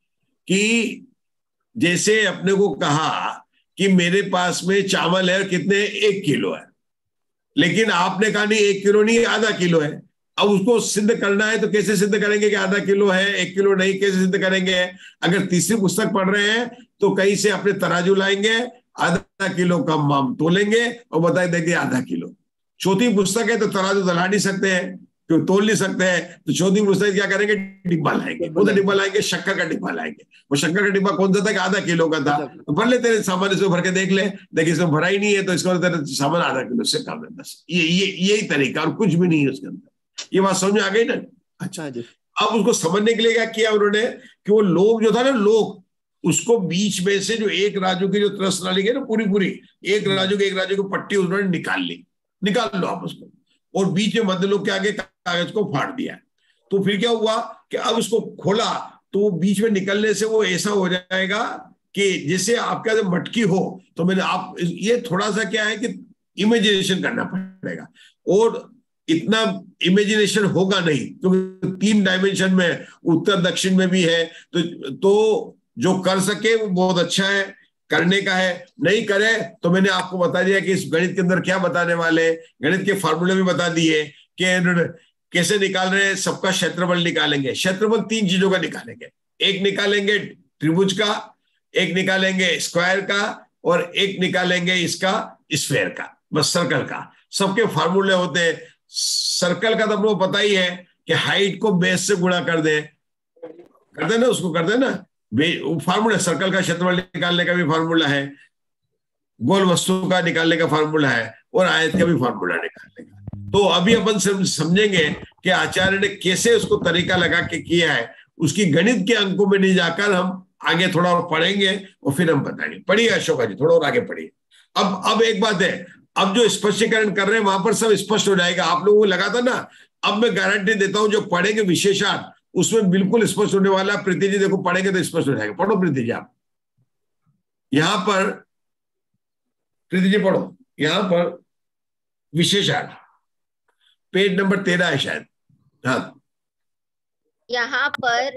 कि जैसे अपने को कहा कि मेरे पास में चावल है कितने, 1 किलो है, लेकिन आपने कहा नहीं 1 किलो नहीं आधा किलो है। अब उसको सिद्ध करना है तो कैसे सिद्ध करेंगे कि आधा किलो है 1 किलो नहीं, कैसे सिद्ध करेंगे? अगर तीसरी पुस्तक पढ़ रहे हैं तो कहीं से अपने तराजू लाएंगे, आधा किलो का माम तोलेंगे और बताए देंगे आधा किलो। चौथी पुस्तक है तो तराजू दला नहीं सकते हैं, तो तोल नहीं सकते हैं, तो चौथी पुस्तक क्या करेंगे, डिब्बा लाएंगे। वो तो डिब्बा लाएंगे, शक्कर का डिब्बा लाएंगे। वो शक्कर का डिब्बा कौन सा था, कि आधा किलो का था, तो भर ले तेरे सामान इसमें भर के देख ले, देखिए इसमें भरा ही नहीं है तो इसका तेरा सामान आधा किलो से कम है। बस यही तरीका, और कुछ भी नहीं है उसके अंदर। ये बात समझ में आ गई ना? अच्छा, अब उसको समझने के लिए क्या किया उन्होंने, कि वो लोग जो था ना, लोग उसको बीच में से जो एक राजू की जो त्रस नाली है ना, पूरी पूरी एक राजू की पट्टी उन्होंने निकाल ली, निकाल लो आप उसको, और बीच में मध्य लोग के आगे कागज को फाड़ दिया। तो फिर क्या हुआ कि अब उसको खोला तो बीच में निकलने से वो ऐसा हो जाएगा कि जैसे आपका जब मटकी हो, तो मैंने आप ये थोड़ा सा क्या है कि इमेजिनेशन करना पड़ेगा, और इतना इमेजिनेशन होगा नहीं क्योंकि 3 डायमेंशन में, उत्तर दक्षिण में भी है, तो जो कर सके वो बहुत अच्छा है, करने का है, नहीं करे तो मैंने आपको बता दिया कि इस गणित के अंदर क्या बताने वाले, गणित के फार्मूले भी बता दिए कि कैसे निकाल रहे हैं, सबका क्षेत्रफल निकालेंगे। क्षेत्रफल 3 चीजों का निकालेंगे, एक निकालेंगे त्रिभुज का, एक निकालेंगे स्क्वायर का, और एक निकालेंगे इसका स्फेयर का, बस सर्कल का। सबके फार्मूले होते हैं। सर्कल का तो आपको पता ही है कि हाइट को बेस से गुणा कर दे, करते ना, उसको करते ना, फार्मूला सर्कल का क्षेत्रफल निकालने का भी फार्मूला है, गोल वस्तु का निकालने का फार्मूला है, और आयत का भी फार्मूला निकालने का। तो अभी अपन समझेंगे कि आचार्य ने कैसे उसको तरीका लगा के किया है। उसकी गणित के अंकों में नहीं जाकर हम आगे थोड़ा और पढ़ेंगे और फिर हम बताएंगे। पढ़िए अशोका जी, थोड़ा और आगे पढ़िए। अब एक बात है, अब जो स्पष्टीकरण कर रहे हैं वहां पर सब स्पष्ट हो जाएगा। आप लोगों को लगा था ना, अब मैं गारंटी देता हूं जो पढ़ेंगे विशेषार्थ उसमें बिल्कुल स्पष्ट होने वाला। प्रीति जी देखो, पढ़ेंगे तो स्पष्ट हो जाएगा। पढ़ो प्रीति जी, आप यहां पर, प्रीति जी पढ़ो, यहां पर विशेषार्थ पेज नंबर 13 है शायद। हाँ, यहाँ पर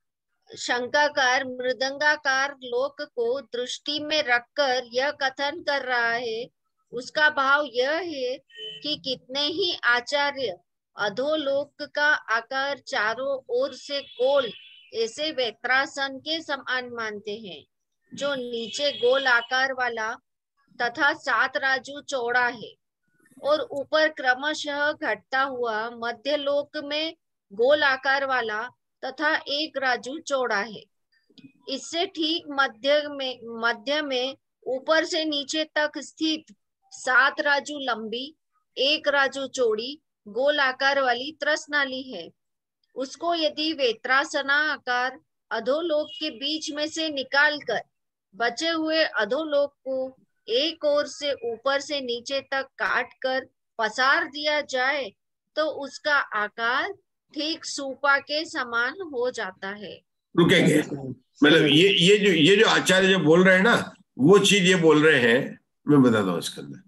शंकाकार मृदंगाकार लोक को दृष्टि में रखकर यह कथन कर रहा है, उसका भाव यह है कि कितने ही आचार्य अधोलोक का आकार चारों ओर से गोल ऐसे वेत्रासन के समान मानते हैं, जो नीचे गोल आकार वाला तथा 7 राजू चौड़ा है, और ऊपर क्रमशः घटता हुआ मध्य लोक में गोल आकार वाला तथा 1 राजू चौड़ा है। इससे ठीक मध्य में ऊपर से नीचे तक स्थित 7 राजू लंबी 1 राजू चौड़ी गोल आकार वाली त्रसनाली है। उसको यदि वेत्रासना आकार अधोलोक के बीच में से निकालकर बचे हुए अधोलोक को एक ओर से ऊपर से नीचे तक काट कर पसार दिया जाए तो उसका आकार ठीक सूपा के समान हो जाता है। रुकेंगे, मतलब ये जो आचार्य जो बोल रहे हैं ना, वो चीज ये बोल रहे हैं, मैं बताता हूँ इसके अंदर।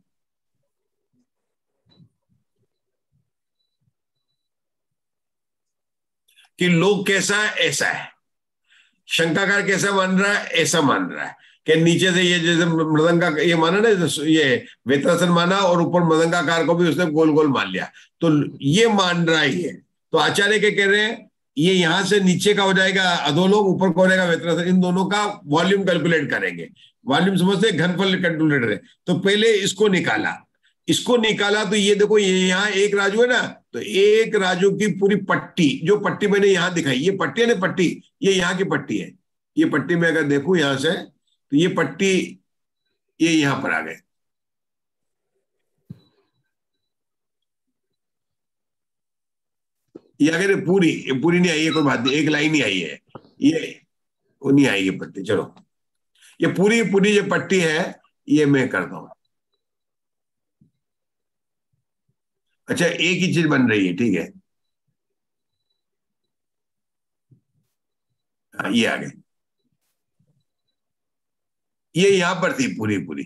कि लोग कैसा है ऐसा है, शंकाकार कैसा मान रहा है ऐसा मान रहा है, कि नीचे से ये जैसे मृदंगा ये माना ना, ये वेत्रासन माना और ऊपर मृदंगाकार को भी उसने गोल गोल मान लिया, तो ये मान रहा है ये। तो आचार्य क्या कह रहे हैं, ये यहां से नीचे का हो जाएगा अधोलोक, ऊपर का हो जाएगा वेत्रासन, इन दोनों का वॉल्यूम कैलकुलेट करेंगे। वॉल्यूम समझते, घनफल कैलकुलेटर है। तो पहले इसको निकाला तो ये देखो, ये यहाँ एक राजू है ना, तो एक राजू की पूरी पट्टी, जो पट्टी मैंने यहां दिखाई, ये पट्टी है ना, पट्टी ये यहाँ की पट्टी है। ये पट्टी में अगर देखूं यहां से, तो ये पट्टी ये यहां पर आ गए। ये अगर पूरी नहीं आई है, कोई बात नहीं, एक लाइन ही आई है, ये वो नहीं आई ये पट्टी। चलो, ये पूरी जो पट्टी है ये मैं करता हूं। अच्छा, एक ही चीज बन रही है, ठीक है। ये आ गए, ये यहां पर थी पूरी।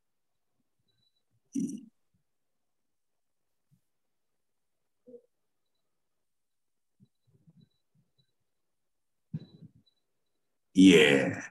ये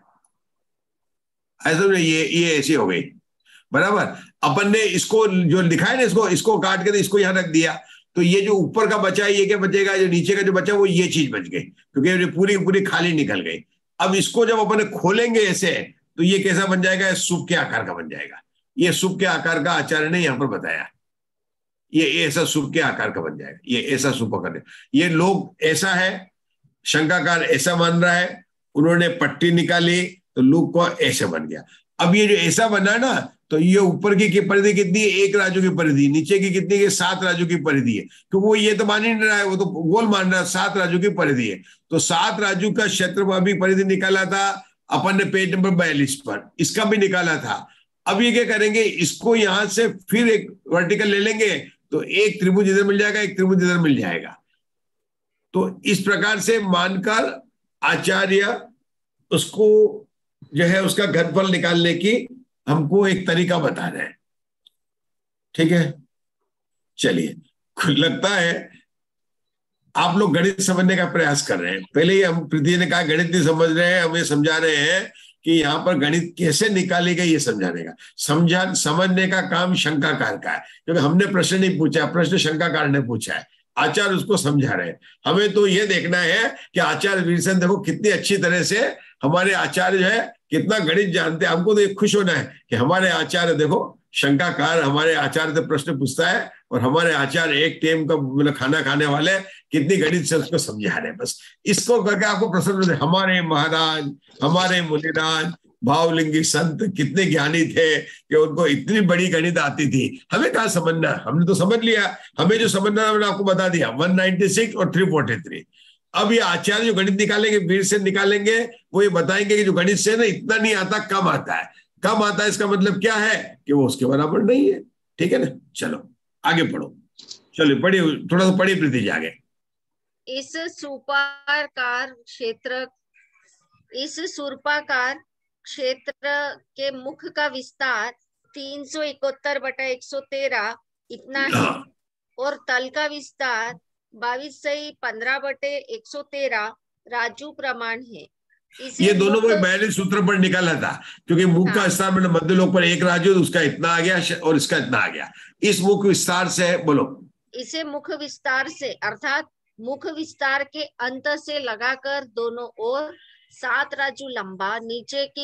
ऐसा ये ऐसी हो गई, बराबर। अपन ने इसको जो लिखा है ना, इसको काट के इसको यहां रख दिया, तो ये जो ऊपर का बचा है ये क्या बचेगा, जो नीचे का जो बचा वो ये चीज बच गई, क्योंकि पूरी खाली निकल गई। अब इसको जब अपन खोलेंगे ऐसे, तो ये कैसा बन जाएगा, सूप के आकार का बन जाएगा। ये सूप के आकार का आचार्य ने यहां पर बताया, ये ऐसा सूप के आकार का बन जाएगा, ये ऐसा सूप आकार। ये लोग ऐसा है, शंकाकार ऐसा मान रहा है, उन्होंने पट्टी निकाली तो लूप को ऐसे बन गया। अब ये जो ऐसा बना ना, तो ये ऊपर की परिधि कितनी है, 1 राजू की परिधि, नीचे की कितनी है, 7 राजू की परिधि है। क्योंकि वो ये तो मान ही नहीं रहा है, वो तो गोल मान रहा है, 7 राजू की परिधि है। तो 7 राजू का क्षेत्र अभी परिधि निकाला था अपन ने पेज नंबर 42 पर, इसका भी निकाला था। अब ये क्या करेंगे, इसको यहां से फिर एक वर्टिकल ले लेंगे, तो एक त्रिभुज इधर मिल जाएगा, एक त्रिभुज इधर मिल जाएगा। तो इस प्रकार से मानकर आचार्य उसको जो है उसका घनफल निकालने की हमको एक तरीका बता रहे हैं, ठीक है। चलिए, लगता है आप लोग गणित समझने का प्रयास कर रहे हैं। पहले ही हम पृथ्वी ने कहा गणित नहीं समझ रहे हैं, हमें समझा रहे हैं कि यहाँ पर गणित कैसे निकाली गई ये समझाने का, समझने का काम शंकाकार का है। क्योंकि हमने प्रश्न नहीं पूछा, प्रश्न शंकाकार ने पूछा है, आचार्य उसको समझा रहे हैं। हमें तो ये देखना है कि आचार्य वीरसेन देखो कितनी अच्छी तरह से हमारे आचार्य जो है कितना गणित जानते हैं। हमको तो ये खुश होना है कि हमारे आचार्य देखो शंकाकार हमारे आचार्य से प्रश्न पूछता है, और हमारे आचार्य एक टाइम का मतलब खाना खाने वाले कितनी गणित से उसको समझा रहे हैं। बस इसको करके आपको प्रश्न, हमारे महाराज हमारे मुनिराज भावलिंगी संत कितने ज्ञानी थे कि उनको इतनी बड़ी गणित आती थी। हमें कहाँ समझना, हमने तो समझ लिया, हमें जो समझना है मैंने आपको बता दिया, 196 और 343। अब ये आचार्य जो गणित निकालेंगे, वीर से निकालेंगे, वो ये बताएंगे कि जो गणित से ना इतना नहीं आता, कम आता है। कम आता है इसका मतलब क्या है कि वो उसके बराबर नहीं है, ठीक है ना। चलो आगे पढ़ो, चलो पढ़िए, थोड़ा सा पढ़िए प्रीति जी आगे। इस सूर्पाकार क्षेत्र के मुख का विस्तार 371/113 इतना है, और तल का विस्तार 22/15/113 राजू प्रमाण है। ये दोनों को 42 सूत्र पर निकाला था, क्योंकि मुख का विस्तार मतलब मध्य लोक पर 1 राजू, उसका इतना आ गया और इसका इतना आ गया। इस मुख विस्तार से बोलो, इसे मुख विस्तार से अर्थात मुख विस्तार के अंत से लगाकर दोनों ओर 7 राजू लंबा, नीचे की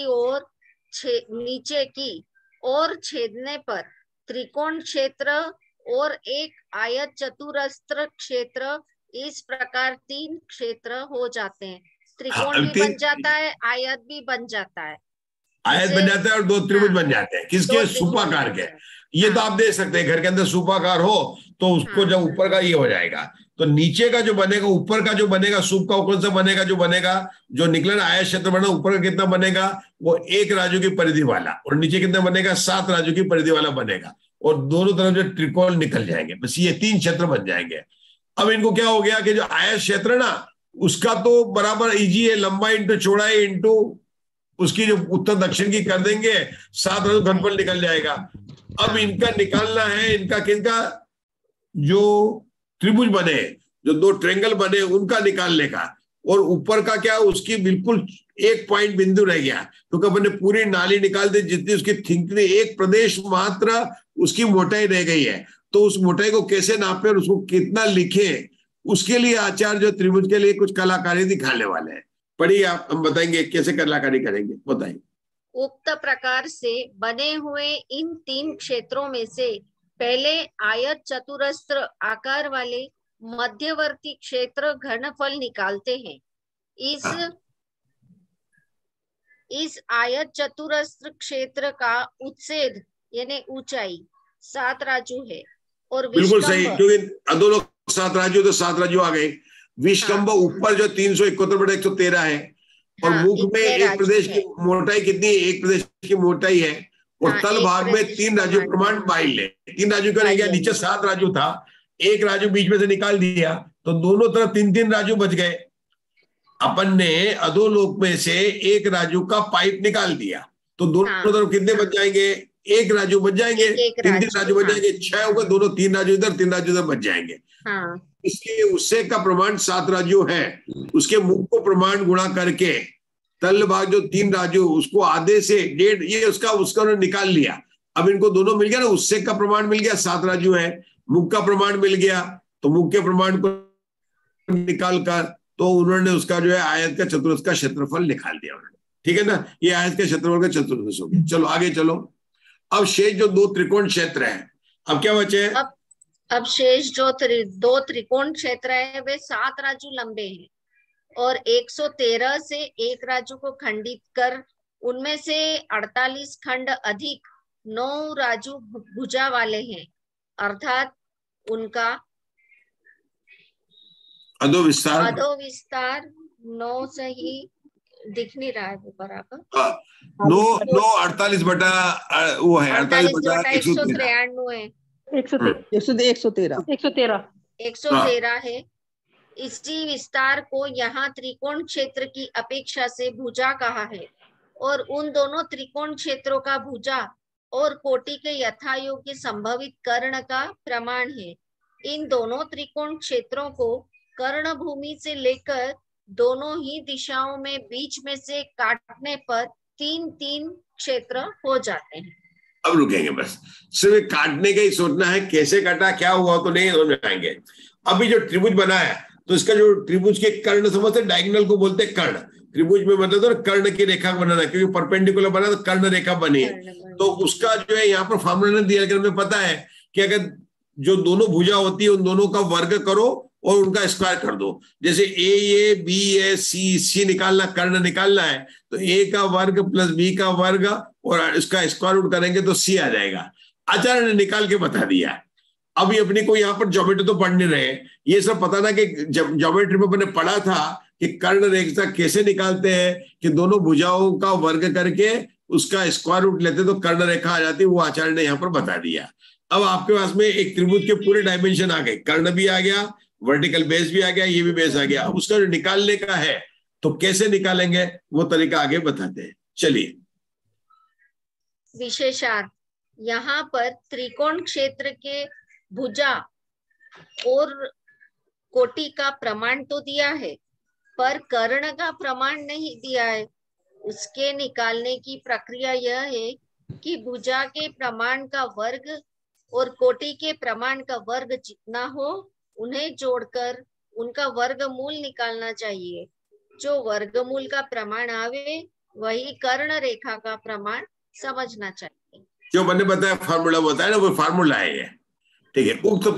ओर छेदने पर त्रिकोण क्षेत्र और एक आयत चतुरस्र क्षेत्र, इस प्रकार 3 क्षेत्र हो जाते हैं। त्रिकोण भी बन जाता है, आयत भी बन जाता है, आयत बन जाता है और 2 त्रिभुज बन जाते हैं। किसके? सूपाकार के। ये तो आप देख सकते हैं, घर के अंदर सूपाकार हो तो उसको जब ऊपर का ये हो जाएगा, तो नीचे का जो बनेगा, ऊपर का जो बनेगा, सूप का कौन सा बनेगा, जो बनेगा जो निकला आयत क्षेत्र बना, ऊपर का कितना बनेगा, वो 1 राजू की परिधि वाला, और नीचे कितना बनेगा, 7 राजू की परिधि वाला बनेगा, और दोनों तरफ जो त्रिकोण निकल जाएंगे। बस ये 3 क्षेत्र बन जाएंगे। अब इनको क्या हो गया कि जो आयत क्षेत्र ना उसका तो बराबर इजी है, लंबाई इंटू चौड़ाई इंटू उसकी जो उत्तर दक्षिण की कर देंगे, 7 राजू घनफल निकल जाएगा। अब इनका निकालना है, इनका किनका, जो त्रिभुज बने, जो 2 ट्रेंगल बने उनका निकालने का। और ऊपर का क्या, उसकी बिल्कुल एक पॉइंट बिंदु रह गया, क्योंकि अपने पूरी नाली निकाल दी, जितनी उसकी थिंकनी, एक प्रदेश मात्र उसकी मोटाई रह गई है। तो उस मोटाई को कैसे नापे और उसको कितना लिखे, उसके लिए आचार्य जो त्रिभुज के लिए कुछ कलाकारी दिखाने वाले हैं। पढ़िए आप, हम बताएंगे कैसे कलाकारी करेंगे, बताइए। उक्त प्रकार से बने हुए इन 3 क्षेत्रों में से पहले आयत चतुरस्र आकार वाले मध्यवर्ती क्षेत्र घनफल निकालते हैं। इस आयत चतुरस्र क्षेत्र का उच्छेद यानी ऊंचाई 7 राजू है और बिल्कुल सही, क्योंकि दो लोग 7 राजू, तो 7 राजू आ गए। विष्कंभ ऊपर जो 371/113 है और मुख में एक प्रदेश की मोटाई कितनी है, एक प्रदेश की मोटाई है, और तल भाग में 3 राजू प्रमाण 22 है। 3 राजू का रह गया, नीचे 7 राजू था, एक राजू बीच में से निकाल दिया, तो दोनों तरफ 3-3 राजू बच गए। अपन ने अधोलोक में से एक राजू का पाइप निकाल दिया, तो दोनों तरफ कितने बच जाएंगे, एक राजू बच जाएंगे, 3-3 राजू बच जाएंगे, 6 होगा, दोनों 3 राजू इधर 3 राजू इधर बच जाएंगे। इसलिए उससे का प्रमाण 7 राजू है। उसके मुख को प्रमाण गुणा करके तल भाग जो 3 राजू, उसको आधे से 1.5, ये उसका उन्होंने निकाल लिया। अब इनको दोनों मिल गया ना, उससे का प्रमाण मिल गया 7 राजू है, मुख का प्रमाण मिल गया, तो मुख के प्रमाण को निकाल कर तो उन्होंने उसका जो है आयत का चतुर्थ का क्षेत्रफल निकाल दिया उन्होंने। ठीक है ना, ये आयत के क्षेत्रफल का चतुर्थ हो गया। चलो आगे चलो। अब शेष जो 2 त्रिकोण क्षेत्र है, अब क्या बचे हैं? अब शेष जो 2 त्रिकोण क्षेत्र है वे 7 राजू लंबे हैं और 113 से 1 राजू को खंडित कर उनमें से 48 खंड अधिक 9 राजू भुजा वाले हैं, अर्थात उनका अधोविस्तार 9 से ही दिख नहीं रहा है वो बराबर। 9 48 बटा वो है 48 बटा 113 है। इसी विस्तार को यहाँ त्रिकोण क्षेत्र की अपेक्षा से भुजा कहा है और उन दोनों त्रिकोण क्षेत्रों का भुजा और कोटि के यथायोग्य संभवित कर्ण का प्रमाण है। इन दोनों त्रिकोण क्षेत्रों को कर्ण भूमि से लेकर दोनों ही दिशाओं में बीच में से काटने पर 3-3 क्षेत्र हो जाते हैं। अब रुकेंगे, बस सिर्फ काटने का ही सोचना है, कैसे काटा क्या हुआ तो नहीं समझ आएंगे। अभी जो त्रिभुज बना है तो इसका जो त्रिभुज के कर्ण समझते, डायगोनल को बोलते हैं कर्ण। त्रिभुज में मतलब तो कर्ण की रेखा बनाना, क्योंकि परपेंडिकुलर बना तो कर्ण रेखा बनी है, तो उसका जो है यहाँ पर फॉर्मूला ने दिया, लेकिन हमें पता है कि अगर जो दोनों भुजा होती है उन दोनों का वर्ग करो और उनका स्क्वायर कर दो। जैसे ए बी ए सी निकालना, कर्ण निकालना है, तो ए का वर्ग प्लस बी का वर्ग और इसका स्क्वायर रूट करेंगे तो सी आ जाएगा। आचार्य ने निकाल के बता दिया। अभी अपने को यहाँ पर ज्योमेट्री तो पढ़ नहीं रहे, ये सब पता ना कि जब ज्योमेट्री में मैंने पढ़ा था कि कर्ण रेखा कैसे निकालते हैं, कि दोनों भुजाओं का वर्ग करके उसका स्क्वायर रूट लेते तो कर्ण रेखा आ जाती, वो आचार्य ने यहाँ पर बता दिया। अब आपके पास में एक त्रिभुज के पूरे डायमेंशन आ गए, कर्ण भी आ गया, वर्टिकल बेस भी आ गया, ये भी बेस आ गया। अब उसका जो निकालने का है तो कैसे निकालेंगे वो तरीका आगे बताते हैं। चलिए। विशेषार्थ, यहाँ पर त्रिकोण क्षेत्र के भुजा और कोटि का प्रमाण तो दिया है, पर कर्ण का प्रमाण नहीं दिया है। उसके निकालने की प्रक्रिया यह है कि भुजा के प्रमाण का वर्ग और कोटि के प्रमाण का वर्ग जितना हो उन्हें जोड़कर उनका वर्गमूल निकालना चाहिए। जो वर्गमूल का प्रमाण आवे वही कर्ण रेखा का प्रमाण समझना चाहिए। जो मैंने बताया फार्मूला बताया ना, वो फार्मूला है। ठीक है। उक्त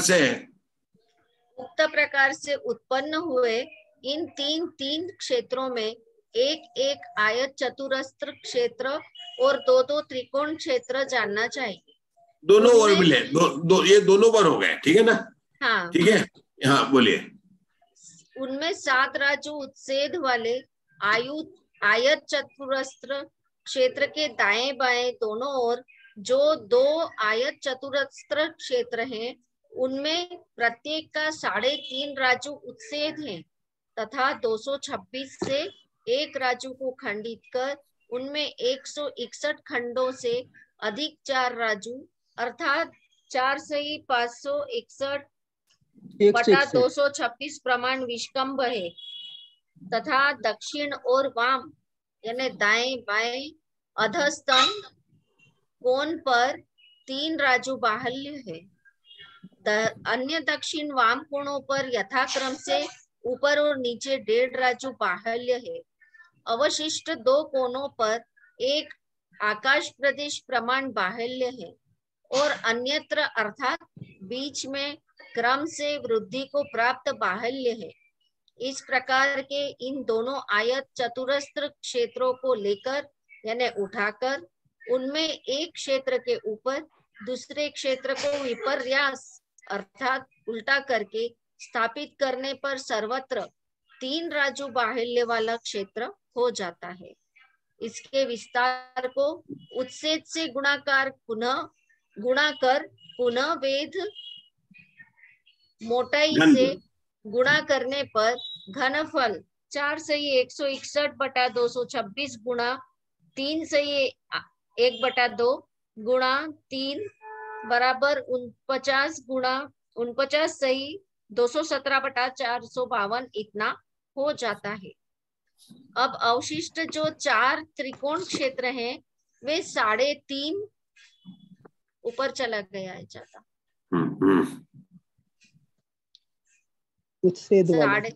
प्रकार से उत्पन्न हुए इन 3 क्षेत्रों में एक आयत चतुरस्र क्षेत्र और 2 त्रिकोण क्षेत्र जानना चाहिए। दोनों ओर मिले, ये दोनों बार हो गए। ठीक है ना? हाँ ठीक है। हाँ बोलिए। उनमें 7 राजू उच्छेद वाले आयत चतुरस्र क्षेत्र के दाएं बाएं दोनों ओर जो 2 आयत चतुरस्र क्षेत्र हैं उनमें प्रत्येक का 3.5 राजू उत्सेद है तथा 226 से एक राजू को खंडित कर उनमें 161 खंडों से अधिक 4 राजू अर्थात 4 से 561 बटा 226 प्रमाण विष्कंभ है तथा दक्षिण और वाम यानी दाएं बाएं अधस्तंभ कोण पर 3 राजू बाहुल्य है। अन्य दक्षिण वाम कोणों पर यथाक्रम से ऊपर और नीचे 1.5 राजू बाहुल्य है। अवशिष्ट 2 कोणों पर एक आकाश प्रदेश प्रमाण बाहुल्य है और अन्यत्र अर्थात बीच में क्रम से वृद्धि को प्राप्त बाहुल्य है। इस प्रकार के इन दोनों आयत चतुरस्र क्षेत्रों को लेकर यानी उठाकर उनमें एक क्षेत्र के ऊपर दूसरे क्षेत्र को विपर्यास अर्थात उल्टा करके स्थापित करने पर सर्वत्र 3 राजू बाहुल्य वाला क्षेत्र हो जाता है। इसके विस्तार को उत्सेद से गुणा कर पुनः वेध मोटाई से गुणा करने पर घनफल 4 से 161 बटा 226 गुणा 3 से 1/2 गुणा 3 बराबर 49 गुणा 49 सही 217 बटा 452 इतना हो जाता है। अब अवशिष्ट जो 4 त्रिकोण क्षेत्र हैं वे 3.5 ऊपर चला गया है ज्यादा उत्सेद वाले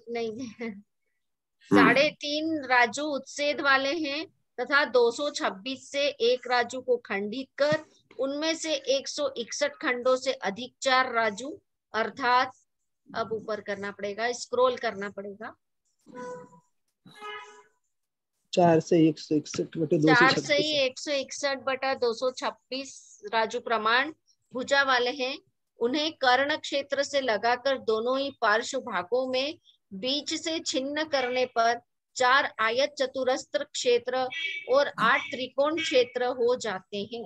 3.5 राजू उत्सेद वाले हैं तथा 226 से एक राजू को खंडित कर उनमें से 161 खंडों से अधिक 4 राजू अर्थात अब ऊपर करना पड़ेगा, स्क्रॉल करना पड़ेगा। 4 से 161 बटा 226 राजू प्रमाण भुजा वाले हैं। उन्हें कर्ण क्षेत्र से लगाकर दोनों ही पार्श्व भागों में बीच से छिन्न करने पर 4 आयत चतुरस्र क्षेत्र और 8 त्रिकोण क्षेत्र हो जाते हैं।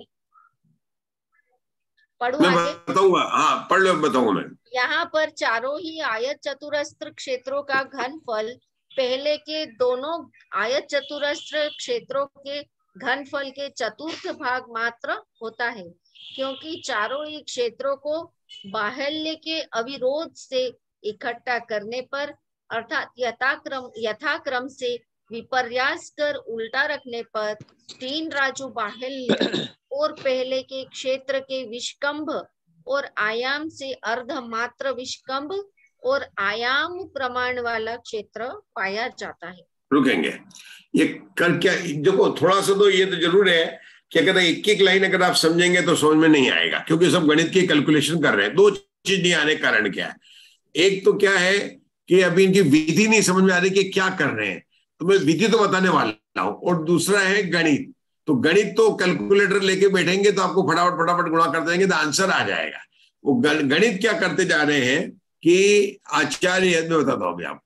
पढ़ू आगे? बताऊंगा, हाँ पढ़ लो, बताऊंगा मैं। यहाँ पर चारों ही आयत चतुरस्र क्षेत्रों का घनफल पहले के दोनों आयत चतुरस्र क्षेत्रों के घनफल के चतुर्थ भाग मात्र होता है, क्योंकि चारों ही क्षेत्रों को बाहुल्य के अविरोध से इकट्ठा करने पर अर्थात यथाक्रम से विपर्यास कर उल्टा रखने पर 3 राजू बाहुल्य और पहले के क्षेत्र के विष्कंभ और आयाम से अर्ध मात्र विष्कंभ और आयाम प्रमाण वाला क्षेत्र पाया जाता है। रुकेंगे, ये कर क्या देखो थोड़ा सा तो ये तो जरूर है कि अगर एक लाइन अगर आप समझेंगे तो समझ में नहीं आएगा, क्योंकि सब गणित की कैलकुलेशन कर रहे हैं। 2 चीज नहीं आने कारण क्या है, एक तो क्या है कि अभी इनकी विधि नहीं समझ में आ रही कि क्या कर रहे हैं, तो मैं विधि तो बताने वाला हूं, और दूसरा है गणित। तो गणित तो कैलकुलेटर लेके बैठेंगे तो आपको फटाफट गुणा कर देंगे तो आंसर आ जाएगा। वो गणित क्या करते जा रहे हैं कि आचार्य, मैं बताता हूं अभी आपको।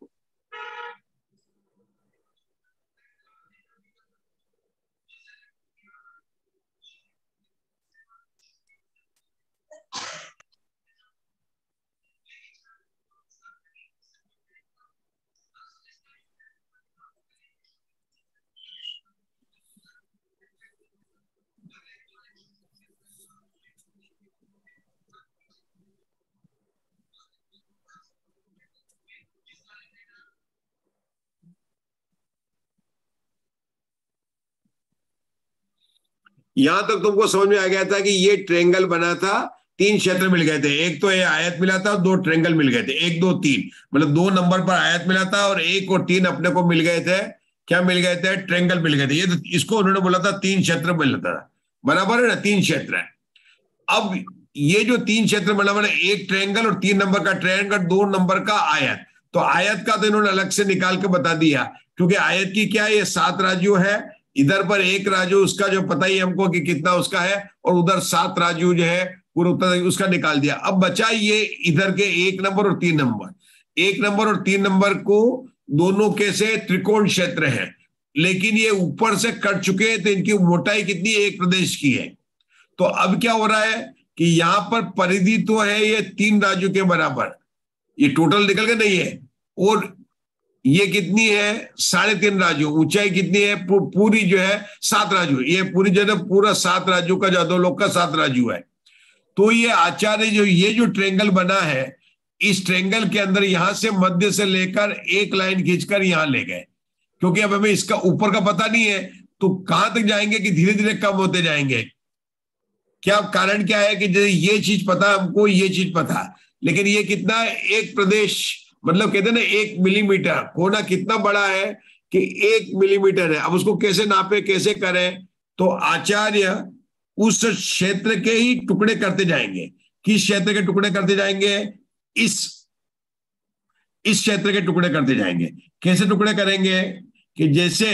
यहां तक तुमको समझ में आ गया था कि ये ट्रेंगल बना था, 3 क्षेत्र मिल गए थे। एक तो ये आयत मिला था, 2 ट्रेंगल मिल गए थे, 1 2 3 मतलब 2 नंबर पर आयत मिला था और 1 और 3 अपने को मिल गए थे। क्या मिल गए थे? ट्रेंगल मिल गए थे। ये तो इसको उन्होंने बोला था 3 क्षेत्र मिला था, बराबर है ना, 3 क्षेत्र है। अब ये जो 3 क्षेत्र बराबर है, 1 ट्रेंगल और 3 नंबर का ट्रेंगल, 2 नंबर का आयत। तो आयत का तो इन्होंने अलग से निकाल के बता दिया, क्योंकि आयत की क्या है, ये 7 राजू है, इधर पर 1 राजू उसका जो पता ही हमको कि कितना उसका है, और उधर 7 राजू जो है पूरा उसका निकाल दिया। अब बचा ये इधर के 1 नंबर और 3 नंबर। 1 नंबर और 3 नंबर को दोनों कैसे त्रिकोण क्षेत्र है, लेकिन ये ऊपर से कट चुके हैं, तो इनकी मोटाई कितनी, 1 प्रदेश की है। तो अब क्या हो रहा है कि यहां पर परिधि तो है ये 3 राजू के बराबर, ये टोटल निकल के नहीं है, और ये कितनी है 3.5 राजू, ऊंचाई कितनी है पूरी जो है 7 राजू, ये पूरी जो है पूरा 7 राजू का जो अधोलोक का 7 राजू है। तो ये आचार्य जो ये जो ट्रेंगल बना है, इस ट्रेंगल के अंदर यहां से मध्य से लेकर एक लाइन खींचकर यहां ले गए, क्योंकि अब हमें इसका ऊपर का पता नहीं है, तो कहां तक जाएंगे कि धीरे धीरे कम होते जाएंगे। क्या कारण क्या है कि जैसे ये चीज पता हमको, ये चीज पता, लेकिन ये कितना एक प्रदेश, मतलब कहते हैं ना 1 मिलीमीटर, कोना कितना बड़ा है कि 1 मिलीमीटर है। अब उसको कैसे नापे, कैसे करें, तो आचार्य उस क्षेत्र के ही टुकड़े करते जाएंगे। किस क्षेत्र के टुकड़े करते जाएंगे? इस क्षेत्र के टुकड़े करते जाएंगे। कैसे टुकड़े करेंगे कि जैसे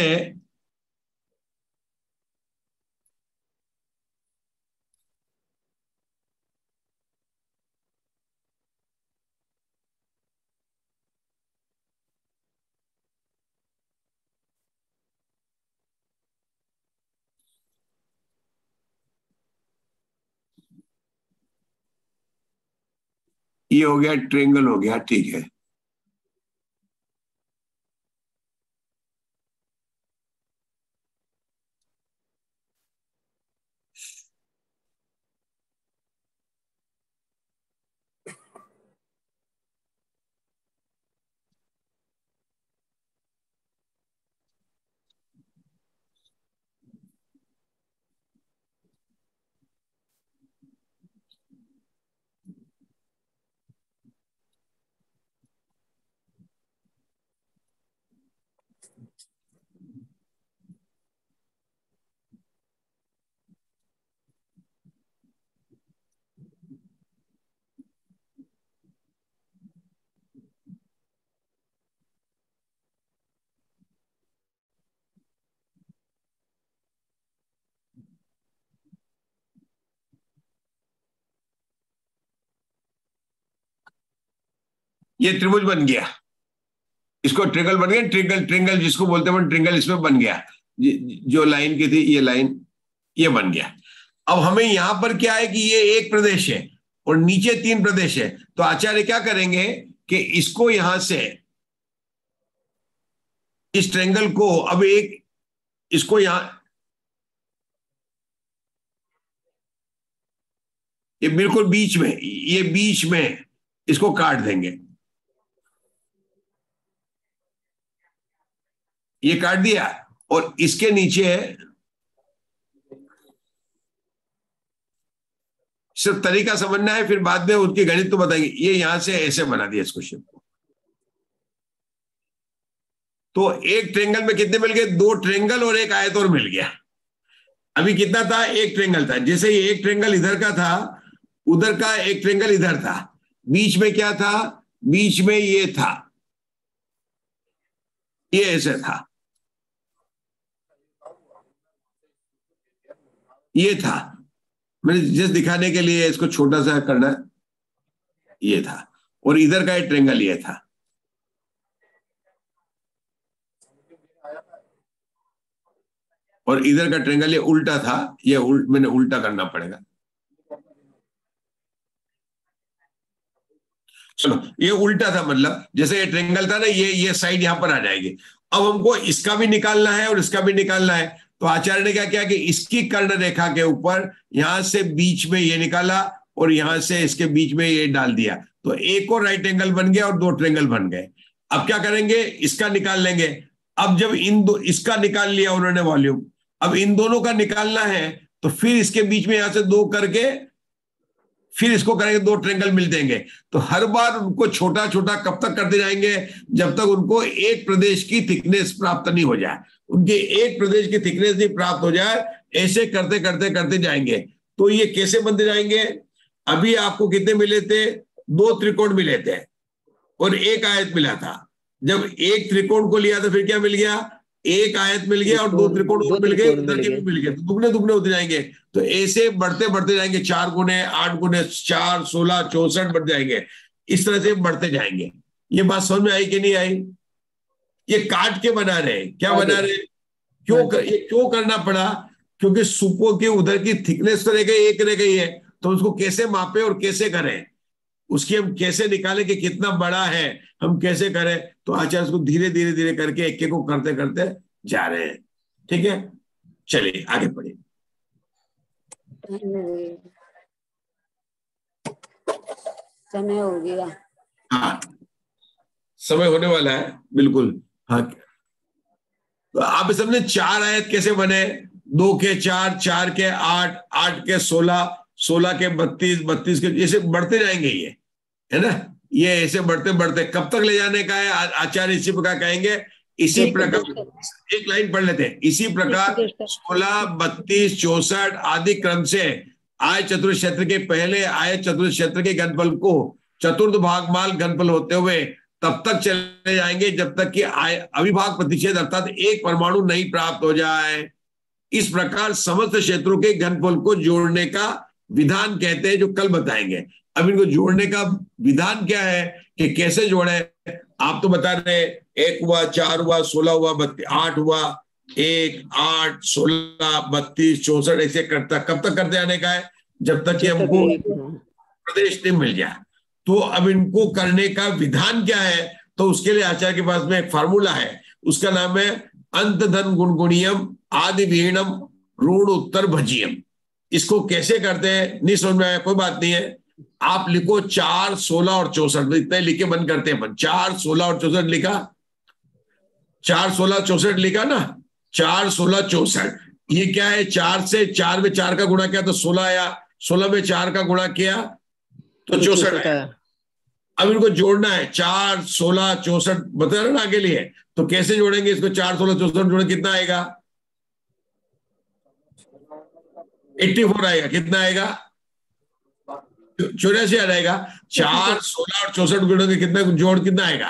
ये हो गया ट्रेंगल हो गया, ठीक है। ये त्रिभुज बन गया, इसको ट्रिंगल बन गया, ट्रिंगल ट्रिंगल जिसको बोलते हैं ट्रिंगल इसमें बन गया। जो लाइन की थी ये लाइन, ये बन गया। अब हमें यहां पर क्या है कि ये एक प्रदेश है और नीचे 3 प्रदेश है, तो आचार्य क्या करेंगे कि इसको यहां से, इस ट्रेंगल को, अब एक इसको यहां, ये बिल्कुल बीच में, ये बीच में इसको काट देंगे। ये काट दिया और इसके नीचे सिर्फ तरीका समझना है, फिर बाद में उनकी गणित तो बताएंगे। ये यहां से ऐसे बना दिया इस क्वेश्चन को। तो एक ट्रेंगल में कितने मिल गए? 2 ट्रेंगल और एक आयत और मिल गया। अभी कितना था? एक ट्रेंगल था। जैसे ये एक ट्रेंगल इधर का था, उधर का एक ट्रेंगल इधर था, बीच में क्या था? बीच में ये था, ये ऐसे था, ये था। मैंने जस्ट दिखाने के लिए इसको छोटा सा करना, ये था, और इधर का एक ट्रेंगल ये था। और इधर का ट्रेंगल ये उल्टा था, ये मैंने उल्टा करना पड़ेगा। चलो, ये उल्टा था, मतलब जैसे ये ट्रेंगल था ना, ये साइड यहां पर आ जाएगी। अब हमको इसका भी निकालना है और इसका भी निकालना है। तो आचार्य ने क्या किया कि इसकी कर्ण रेखा के ऊपर यहां से बीच में ये निकाला और यहां से इसके बीच में ये डाल दिया, तो एक और राइट एंगल बन गया और 2 ट्रेंगल बन गए। अब क्या करेंगे? इसका निकाल लेंगे। अब जब इसका निकाल लिया उन्होंने वॉल्यूम, अब इन दोनों का निकालना है, तो फिर इसके बीच में यहां से 2 करके फिर इसको करेंगे, 2 ट्रेंगल मिल देंगे। तो हर बार उनको छोटा छोटा कब तक करते जाएंगे? जब तक उनको एक प्रदेश की थिकनेस प्राप्त नहीं हो जाए, उनके एक प्रदेश की थिकनेस नहीं प्राप्त हो जाए, ऐसे करते करते करते जाएंगे। तो ये कैसे बनते जाएंगे? अभी आपको कितने मिले थे? 2 त्रिकोण मिले थे और एक आयत मिला था। जब एक त्रिकोण को लिया था फिर क्या मिल गया? एक आयत मिल गया और 2 त्रिकोण और मिल गए, उधर के भी मिल गए, तो दुगने दुगने होते जाएंगे। तो ऐसे बढ़ते बढ़ते जाएंगे, 4 गुने 8 गुने 4 16 64 बढ़ जाएंगे। इस तरह से बढ़ते जाएंगे। ये बात समझ में आई कि नहीं आई? ये काट के बना रहे, क्या बना रहे? ये क्यों करना पड़ा? क्योंकि सुपो के उधर की थिकनेस तो रह गई, एक रह गई है, तो उसको कैसे मापे और कैसे करें, उसकी हम कैसे निकालें कि कितना बड़ा है, हम कैसे करें। तो आचार्य उसको धीरे धीरे धीरे करके एक एक को करते करते जा रहे हैं। ठीक है, चलिए आगे बढ़िए। समय हो गया। हाँ, समय होने वाला है, बिल्कुल। हाँ, तो आप समझे 4 आयत कैसे बने, 2 के 4, 4 के 8, 8 के 16, 16 के 32, 32 के, ऐसे बढ़ते जाएंगे ये, है ना। ये ऐसे बढ़ते बढ़ते कब तक ले जाने का है, आचार्य इसी प्रकार कहेंगे। इसी प्रकार एक लाइन पढ़ लेते हैं, इसी प्रकार 16, 32, 64 आदि क्रम से आय चतुर्थ क्षेत्र के पहले आय चतुर्थ क्षेत्र के घनफल को चतुर्थ भागमाल घनफल होते हुए तब तक चले जाएंगे जब तक कि अविभाग प्रतिच्छेद अर्थात एक परमाणु नहीं प्राप्त हो जाए। इस प्रकार समस्त क्षेत्रों के घनफल को जोड़ने का विधान कहते हैं, जो कल बताएंगे। अब इनको जोड़ने का विधान क्या है कि कैसे जोड़े, आप तो बता रहे 1 हुआ, 4 हुआ, 16 हुआ, 8 हुआ, 1, 8, 16, 32, 64 ऐसे करता कब तक करते आने का है, जब तक कि हमको प्रदेश नहीं मिल जाए। तो अब इनको करने का विधान क्या है, तो उसके लिए आचार्य के पास में एक फार्मूला है, उसका नाम है अंत धन गुणगुणियम आदि विहीणम ऋण उत्तर भजियम। इसको कैसे करते हैं नहीं समझ में आया, कोई बात नहीं है, आप लिखो 4, 16 और 64, इतने लिखे बंद करते हैं अपन। 4, 16 और 64 लिखा, 4, 16, 64 लिखा ना, 4, 16, 64। ये क्या है, 4 से 4 में 4 का गुणा किया तो 16 आया, 16 में 4 का गुणा किया तो 64 आया। अब इनको जोड़ना है, 4, 16, 64 बता रहे ना आगे लिए, तो कैसे जोड़ेंगे इसको, 4, 16, 64 जोड़े कितना आएगा, 84 आएगा। कितना आएगा, 84 आ जाएगा। 4, 16 और 64 जोड़ोगे कितना, जोड़ कितना आएगा,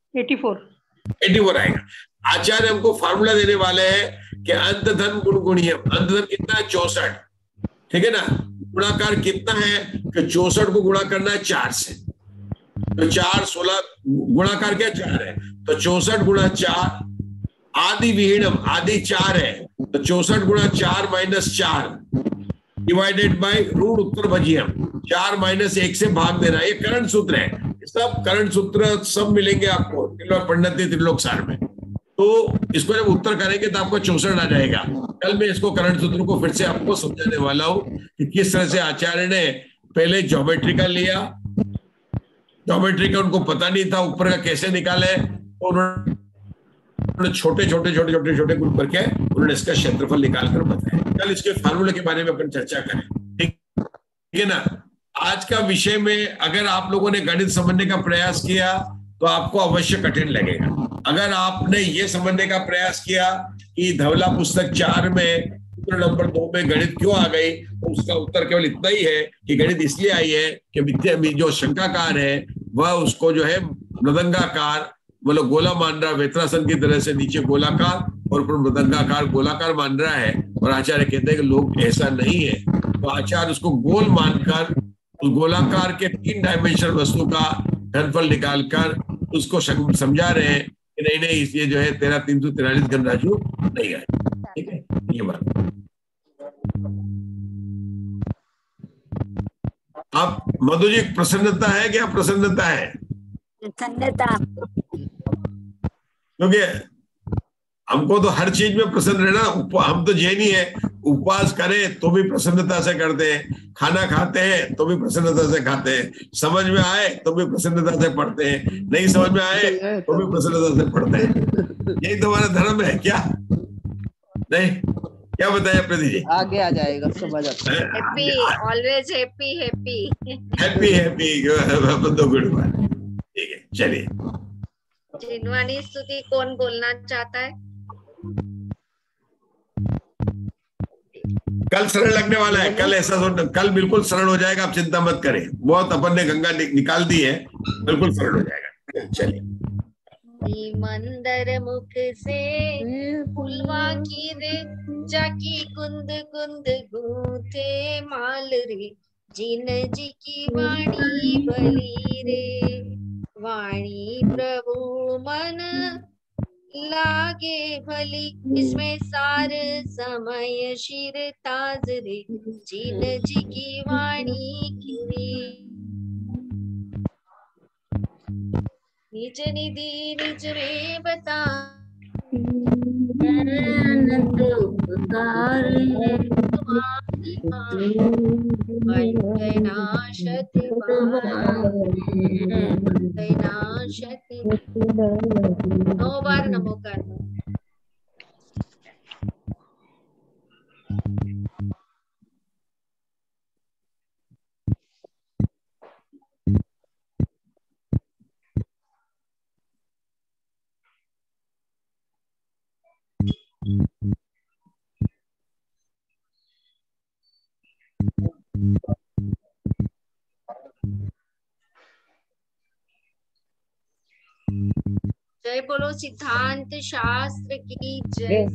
84 आएगा। आचार्य हमको फार्मूला देने वाले हैं कि अंत धन गुणगुणियम, अंत धन कितना है 64, ठीक है ना। गुणाकार कितना है कि 64 को गुणा करना है 4 से, तो 4, 16 गुणाकार क्या 4 है, तो 64 गुणा 4 आदि विहीणम, आदि 4 है तो 64 गुणा 4 माइनस 4 डिवाइडेड बाय ऋण उत्तर भजियम, 4 माइनस 1 से भाग देना। ये करंट सूत्र है, सब करंट सूत्र सब मिलेंगे आपको पंडित त्रिलोक सार में। तो इसको जब उत्तर करेंगे तो आपको 64 आ जाएगा। कल मैं इसको करंट सूत्र को फिर से आपको समझाने वाला हूं कि किस तरह से आचार्य ने पहले ज्योमेट्री का लिया, ज्योमेट्री का उनको पता नहीं था ऊपर का कैसे निकाले, तो उन्होंने छोटे छोटे छोटे छोटे छोटे ग्रुप करके उन्होंने इसका क्षेत्रफल निकालकर बताया। कल इसके फार्मूले के बारे में अपन चर्चा करें, ठीक है ना। आज का विषय में अगर आप लोगों ने गणित समझने का प्रयास किया तो आपको अवश्य कठिन लगेगा। अगर आपने ये समझने का प्रयास किया कि धवला पुस्तक 4 में नंबर 2 में गणित क्यों आ गई, तो उसका उत्तर केवल इतना ही है कि गणित इसलिए आई है कि जो शंकाकार है वह उसको जो है मृदंगाकार मतलब गोला मान रहा, वेत्रासन की तरह से नीचे गोलाकार और ऊपर मृदंगाकार गोलाकार मान रहा है, और आचार्य कहते हैं कि लोग ऐसा नहीं है। तो आचार्य उसको गोल मानकर उस गोलाकार के 3 डायमेंशनल वस्तु का घनफल निकालकर उसको समझा रहे हैं कि नहीं नहीं ये जो है 13,343 घनराशि नहीं है। ठीक है, ये बात। आप मधु जी प्रसन्नता है क्या, प्रसन्नता है? प्रसन्नता, क्योंकि हमको तो हर चीज में प्रसन्न रहना, हम तो जैनी है, उपवास करें तो भी प्रसन्नता से करते हैं, खाना खाते हैं तो भी प्रसन्नता से खाते हैं, समझ में आए तो भी प्रसन्नता से पढ़ते हैं, नहीं समझ में आए तो भी प्रसन्नता से पढ़ते हैं। यही तो हमारा धर्म है क्या नहीं? क्या बताया प्रदीप जी? आगे आ जाएगा, समझ आता है। Happy, always happy happy happy happy तो गुड बात। ठीक है, चलिए। जिनवानी स्तुति कौन बोलना चाहता है? कल सरल लगने वाला है, कल ऐसा कल बिल्कुल सरल हो जाएगा, आप चिंता मत करें। बहुत अपन ने गंगा निकाल दी है, बिल्कुल सरल हो जाएगा। चलिए। मंदर मुख से फुलवा की रे जाकी कुंद कुंद गूंथे माल रे, जिन जी की वाणी भली रे, वाणी प्रभु मन लागे भली, इसमें सार समय शिर ताज रे, जीन जी की वाणी खिली। निज निधि निज में बता, अनंत उपकार है नाशति नाशति। 9 बार नमोकार। जय बोलो सिद्धांत शास्त्र की जय।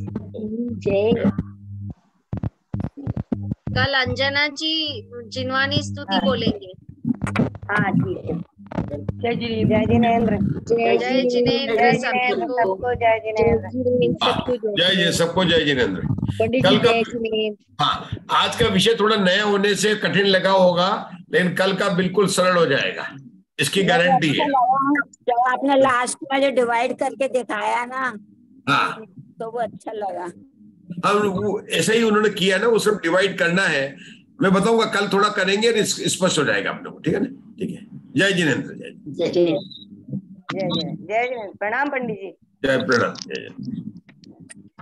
कल अंजना जी जिनवानी स्तुति बोलेंगे। हाँ ठीक है। जय जिनेंद्र। जय जिनेंद्र। जय जिनेंद्र सबको। जय जिनेंद्र। सबको जय जिनेंद्र। पंडित कल जी का जय जिनेंद्र। हाँ, आज का विषय थोड़ा नया होने से कठिन लगा होगा, लेकिन कल का बिल्कुल सरल हो जाएगा, इसकी गारंटी है। जो आपने लास्ट में जो डिवाइड करके दिखाया ना, हाँ, तो वो अच्छा लगा। हम वो ऐसे ही उन्होंने किया ना, वो सब डिवाइड करना है। मैं बताऊंगा, कल थोड़ा करेंगे, स्पष्ट हो जाएगा आप लोग। ठीक है ना? ठीक है। जय जिनेंद्र। जय जय जिनेंद्र। प्रणाम पंडित जी। जय प्रणाम। जय।